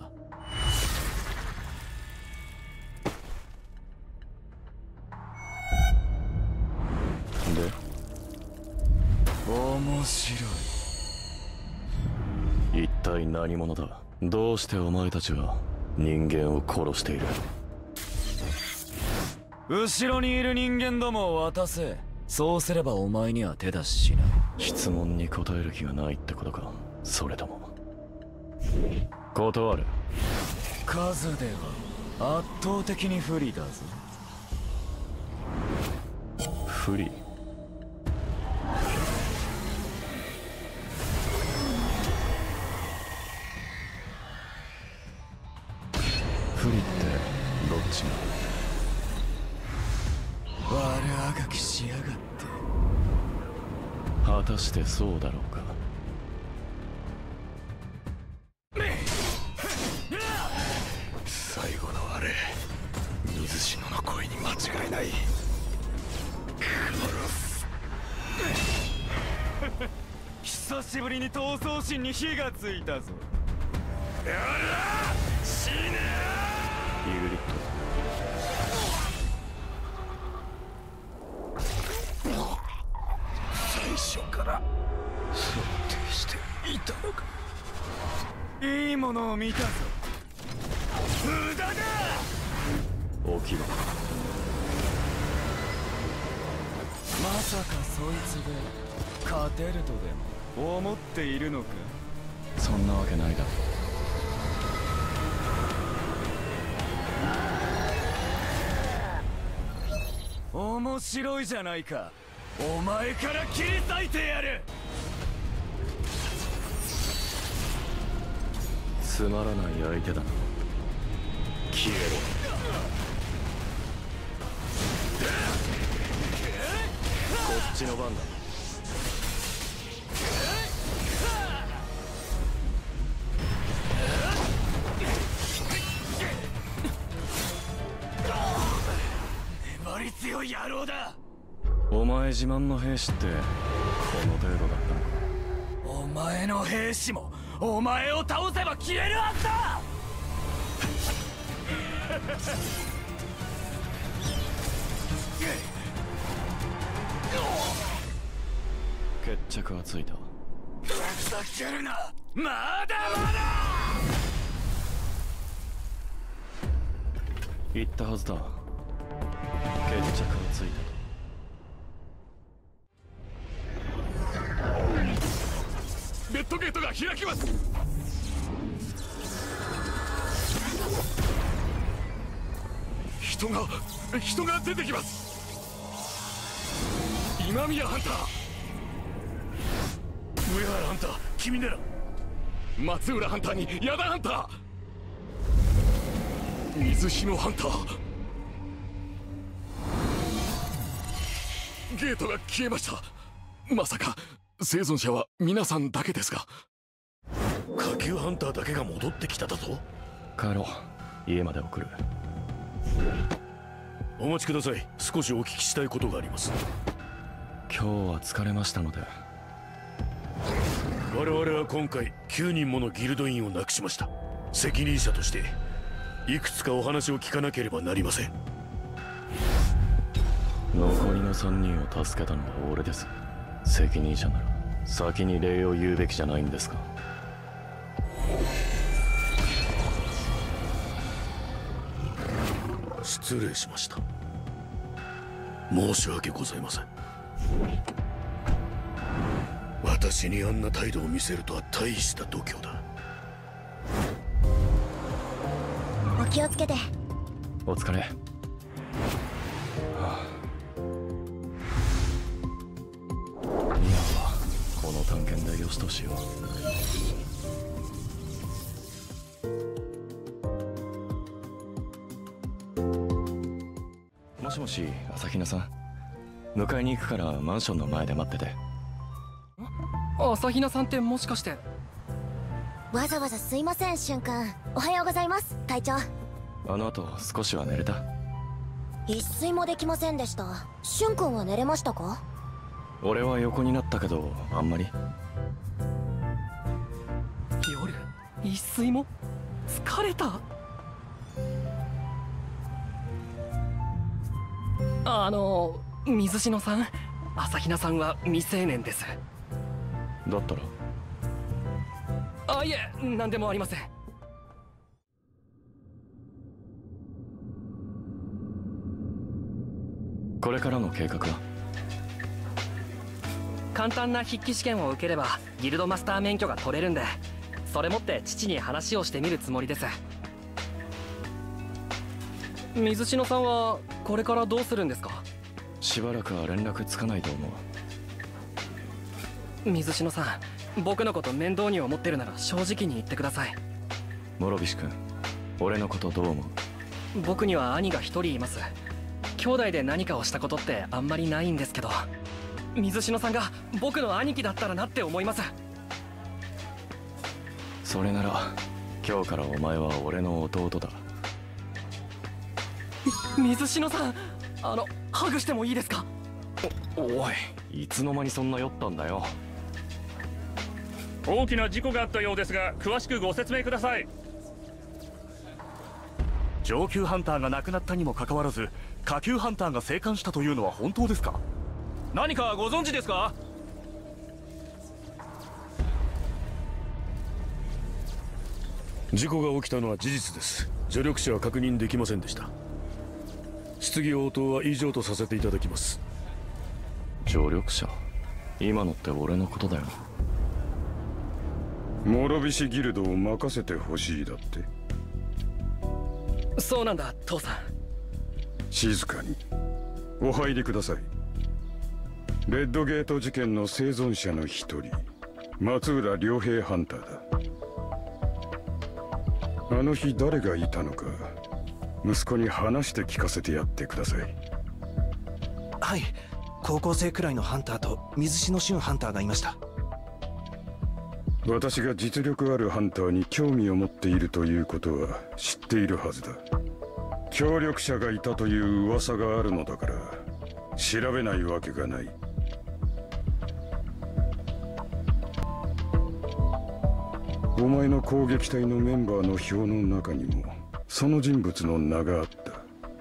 で、 面白い。 一体何者だ。どうしてお前たちは人間を殺している。 後ろにいる人間どもを渡せ。そうすればお前には手出ししない。 質問に答える気がないってことか。それとも断る。 数では圧倒的に不利だぞ。 不利。不利ってどっちが。 悪あがきしやがって。 果たしてそうだろうか。 最後のあれ、水篠の声に間違いない。 久しぶりに闘争心に火がついたぞ。 やら死ねイグリット。最初から想定していたのか。 いいものを見たぞ。無駄だ。 置き場。 まさかそいつで勝てるとでも思っているのか。 そんなわけないだろ。 面白いじゃないか。お前から切り裂いてやる。 つまらない相手だな。消えろ。こっちの番だ。 粘り強い野郎だ。 お前自慢の兵士ってこの程度だったのか。 お前の兵士もお前を倒せば消えるはずだ。 決着はついた。 ふざけるな。まだまだ言ったはずだ。決着はついた。 レッドゲートが開きます。人が出てきます。今宮ハンター、上原ハンター、君なら。松浦ハンターに矢田ハンター、水篠ハンター。ゲートが消えました。まさか生存者は皆さんだけですか。 下級ハンターだけが戻ってきただと。 帰ろう。家まで送る。 お待ちください。少しお聞きしたいことがあります。 今日は疲れましたので。 我々は今回9人ものギルド員を亡くしました。責任者としていくつかお話を聞かなければなりません。 残りの3人を助けたのは俺です。責任者なら先に礼を言うべきじゃないんですか。 失礼しました。 申し訳ございません。私にあんな態度を見せるとは大した度胸だ。 お気をつけて。 お疲れ。今はこの探検でよしとしよう。もしもし、朝比奈さん。迎えに行くからマンションの前で待ってて。 朝比奈さんってもしかして。 わざわざすいません、俊君。おはようございます、隊長。 あの後少しは寝れた？ 一睡もできませんでした。俊君は寝れましたか？ 俺は横になったけどあんまり。 夜一睡も？疲れた？水篠さん、朝比奈さんは未成年です。 だったら？ いえ、何でもありません。 これからの計画は？ 簡単な筆記試験を受ければギルドマスター免許が取れるんで、それ持って父に話をしてみるつもりです。水篠さんはこれからどうするんですか？ しばらくは連絡つかないと思う。水篠さん、僕のこと面倒に思ってるなら正直に言ってください。 諸菱君、俺のことどう思う？ 僕には兄が一人います。兄弟で何かをしたことってあんまりないんですけど、水篠さんが僕の兄貴だったらなって思います。 それなら今日からお前は俺の弟だ。 水篠さん、ハグしてもいいですか？ おい、いつの間にそんな酔ったんだよ。 大きな事故があったようですが、詳しくご説明ください。 上級ハンターが亡くなったにもかかわらず、下級ハンターが生還したというのは本当ですか？ 何かご存知ですか？ 事故が起きたのは事実です。助力者は確認できませんでした。質疑応答は以上とさせていただきます。 助力者？今のって俺のことだよ。 諸菱ギルドを任せてほしいだって。 そうなんだ、父さん。 静かにお入りください。レッドゲート事件の生存者の一人、松浦良平ハンターだ。あの日誰がいたのか、息子に話して聞かせてやってください。 はい、高校生くらいのハンターと水篠俊ハンターがいました。 私が実力あるハンターに興味を持っているということは知っているはずだ。協力者がいたという噂があるのだから調べないわけがない。お前の攻撃隊のメンバーの表の中にもその人物の名があった。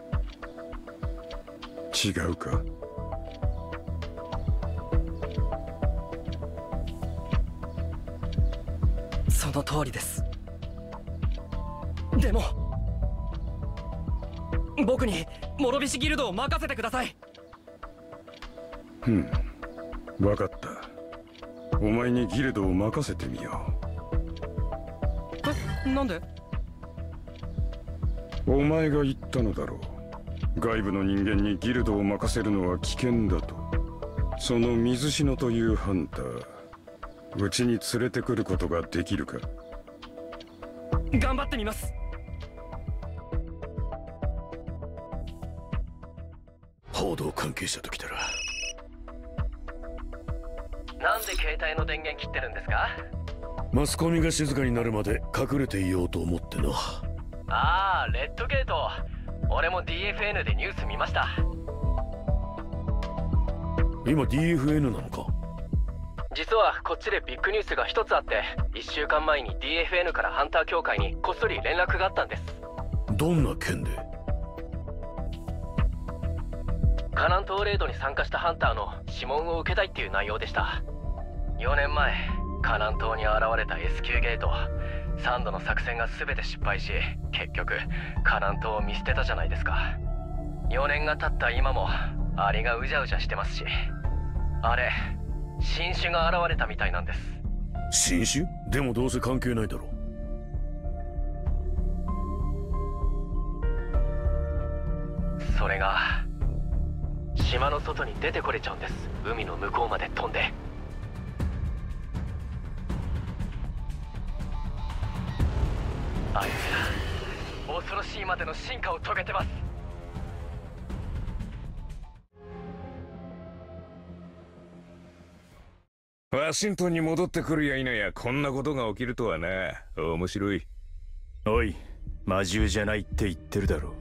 違うか？ その通りです。でも僕に諸菱ギルドを任せてください。 分かった。お前にギルドを任せてみよう。なんで？ お前が言ったのだろう。外部の人間にギルドを任せるのは危険だと。その水篠というハンター、うちに連れてくることができるか？ 頑張ってみます。 報道関係者と来たら。 なんで携帯の電源切ってるんですか？ マスコミが静かになるまで隠れていようと思ってな。 ああ、レッドゲート。俺も DFN でニュース見ました。 今 DFN なのか？ 実はこっちでビッグニュースが一つあって、1週間前に DFN からハンター協会にこっそり連絡があったんです。 どんな件で？ カナン島レイドに参加したハンターの指紋を受けたいっていう内容でした。4年前カナン島に現れた S 級ゲート、3度の作戦が全て失敗し、結局カナン島を見捨てたじゃないですか。4年が経った今もアリがうじゃうじゃしてますし、あれ新種が現れたみたいなんです。 新種？でもどうせ関係ないだろう。 それが島の外に出てこれちゃうんです。海の向こうまで飛んで。あいつら恐ろしいまでの進化を遂げてます。 ワシントンに戻ってくるや否やこんなことが起きるとはな。面白い。 おい、魔獣じゃないって言ってるだろ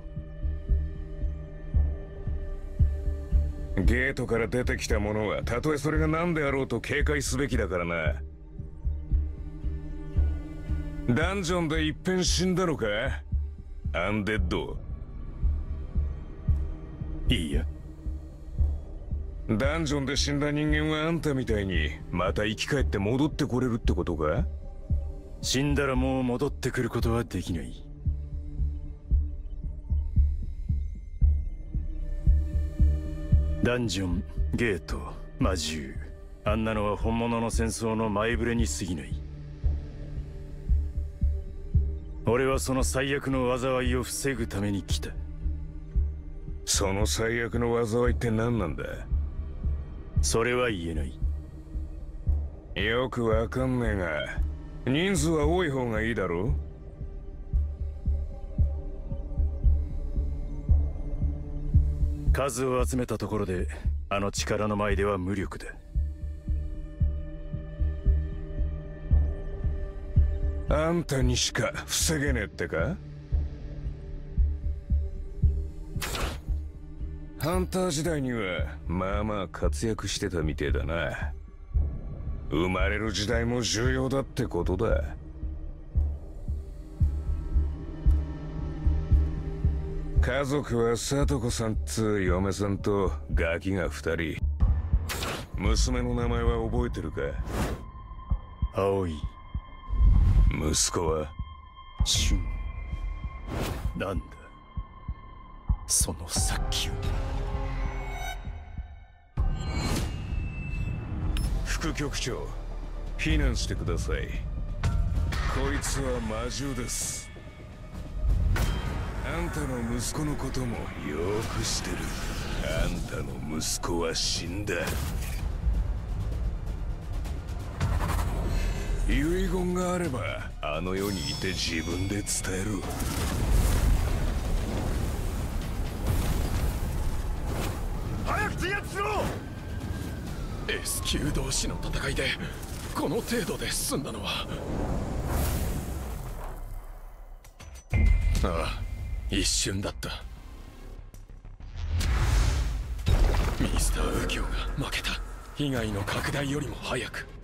う。ゲートから出てきたものはたとえそれが何であろうと警戒すべきだからな。ダンジョンで一遍死んだのか、アンデッド。 いいや、 ダンジョンで死んだ人間はあんたみたいにまた生き返って戻ってこれるってことか。 死んだらもう戻ってくることはできない。ダンジョン、ゲート、魔獣、あんなのは本物の戦争の前触れに過ぎない。俺はその最悪の災いを防ぐために来た。 その最悪の災いって何なんだ。 それは言えない。 よくわかんねえが、人数は多い方がいいだろう。数を集めたところであの力の前では無力だ。 あんたにしか防げねえってか。ハンター時代にはまあまあ活躍してたみてえだな。生まれる時代も重要だってことだ。家族は聡子さんっつう嫁さんとガキが2人。娘の名前は覚えてるか。 葵。 息子はシュン。なんだその殺気は。 副局長、避難してください。こいつは魔獣です。あんたの息子のこともよく知ってる。あんたの息子は死んだ。遺言があればあの世にいて自分で伝える。 早く鎮圧しろ。 S 級同士の戦いでこの程度で済んだのは、ああ、一瞬だった。ミスター右京が負けた。被害の拡大よりも早く。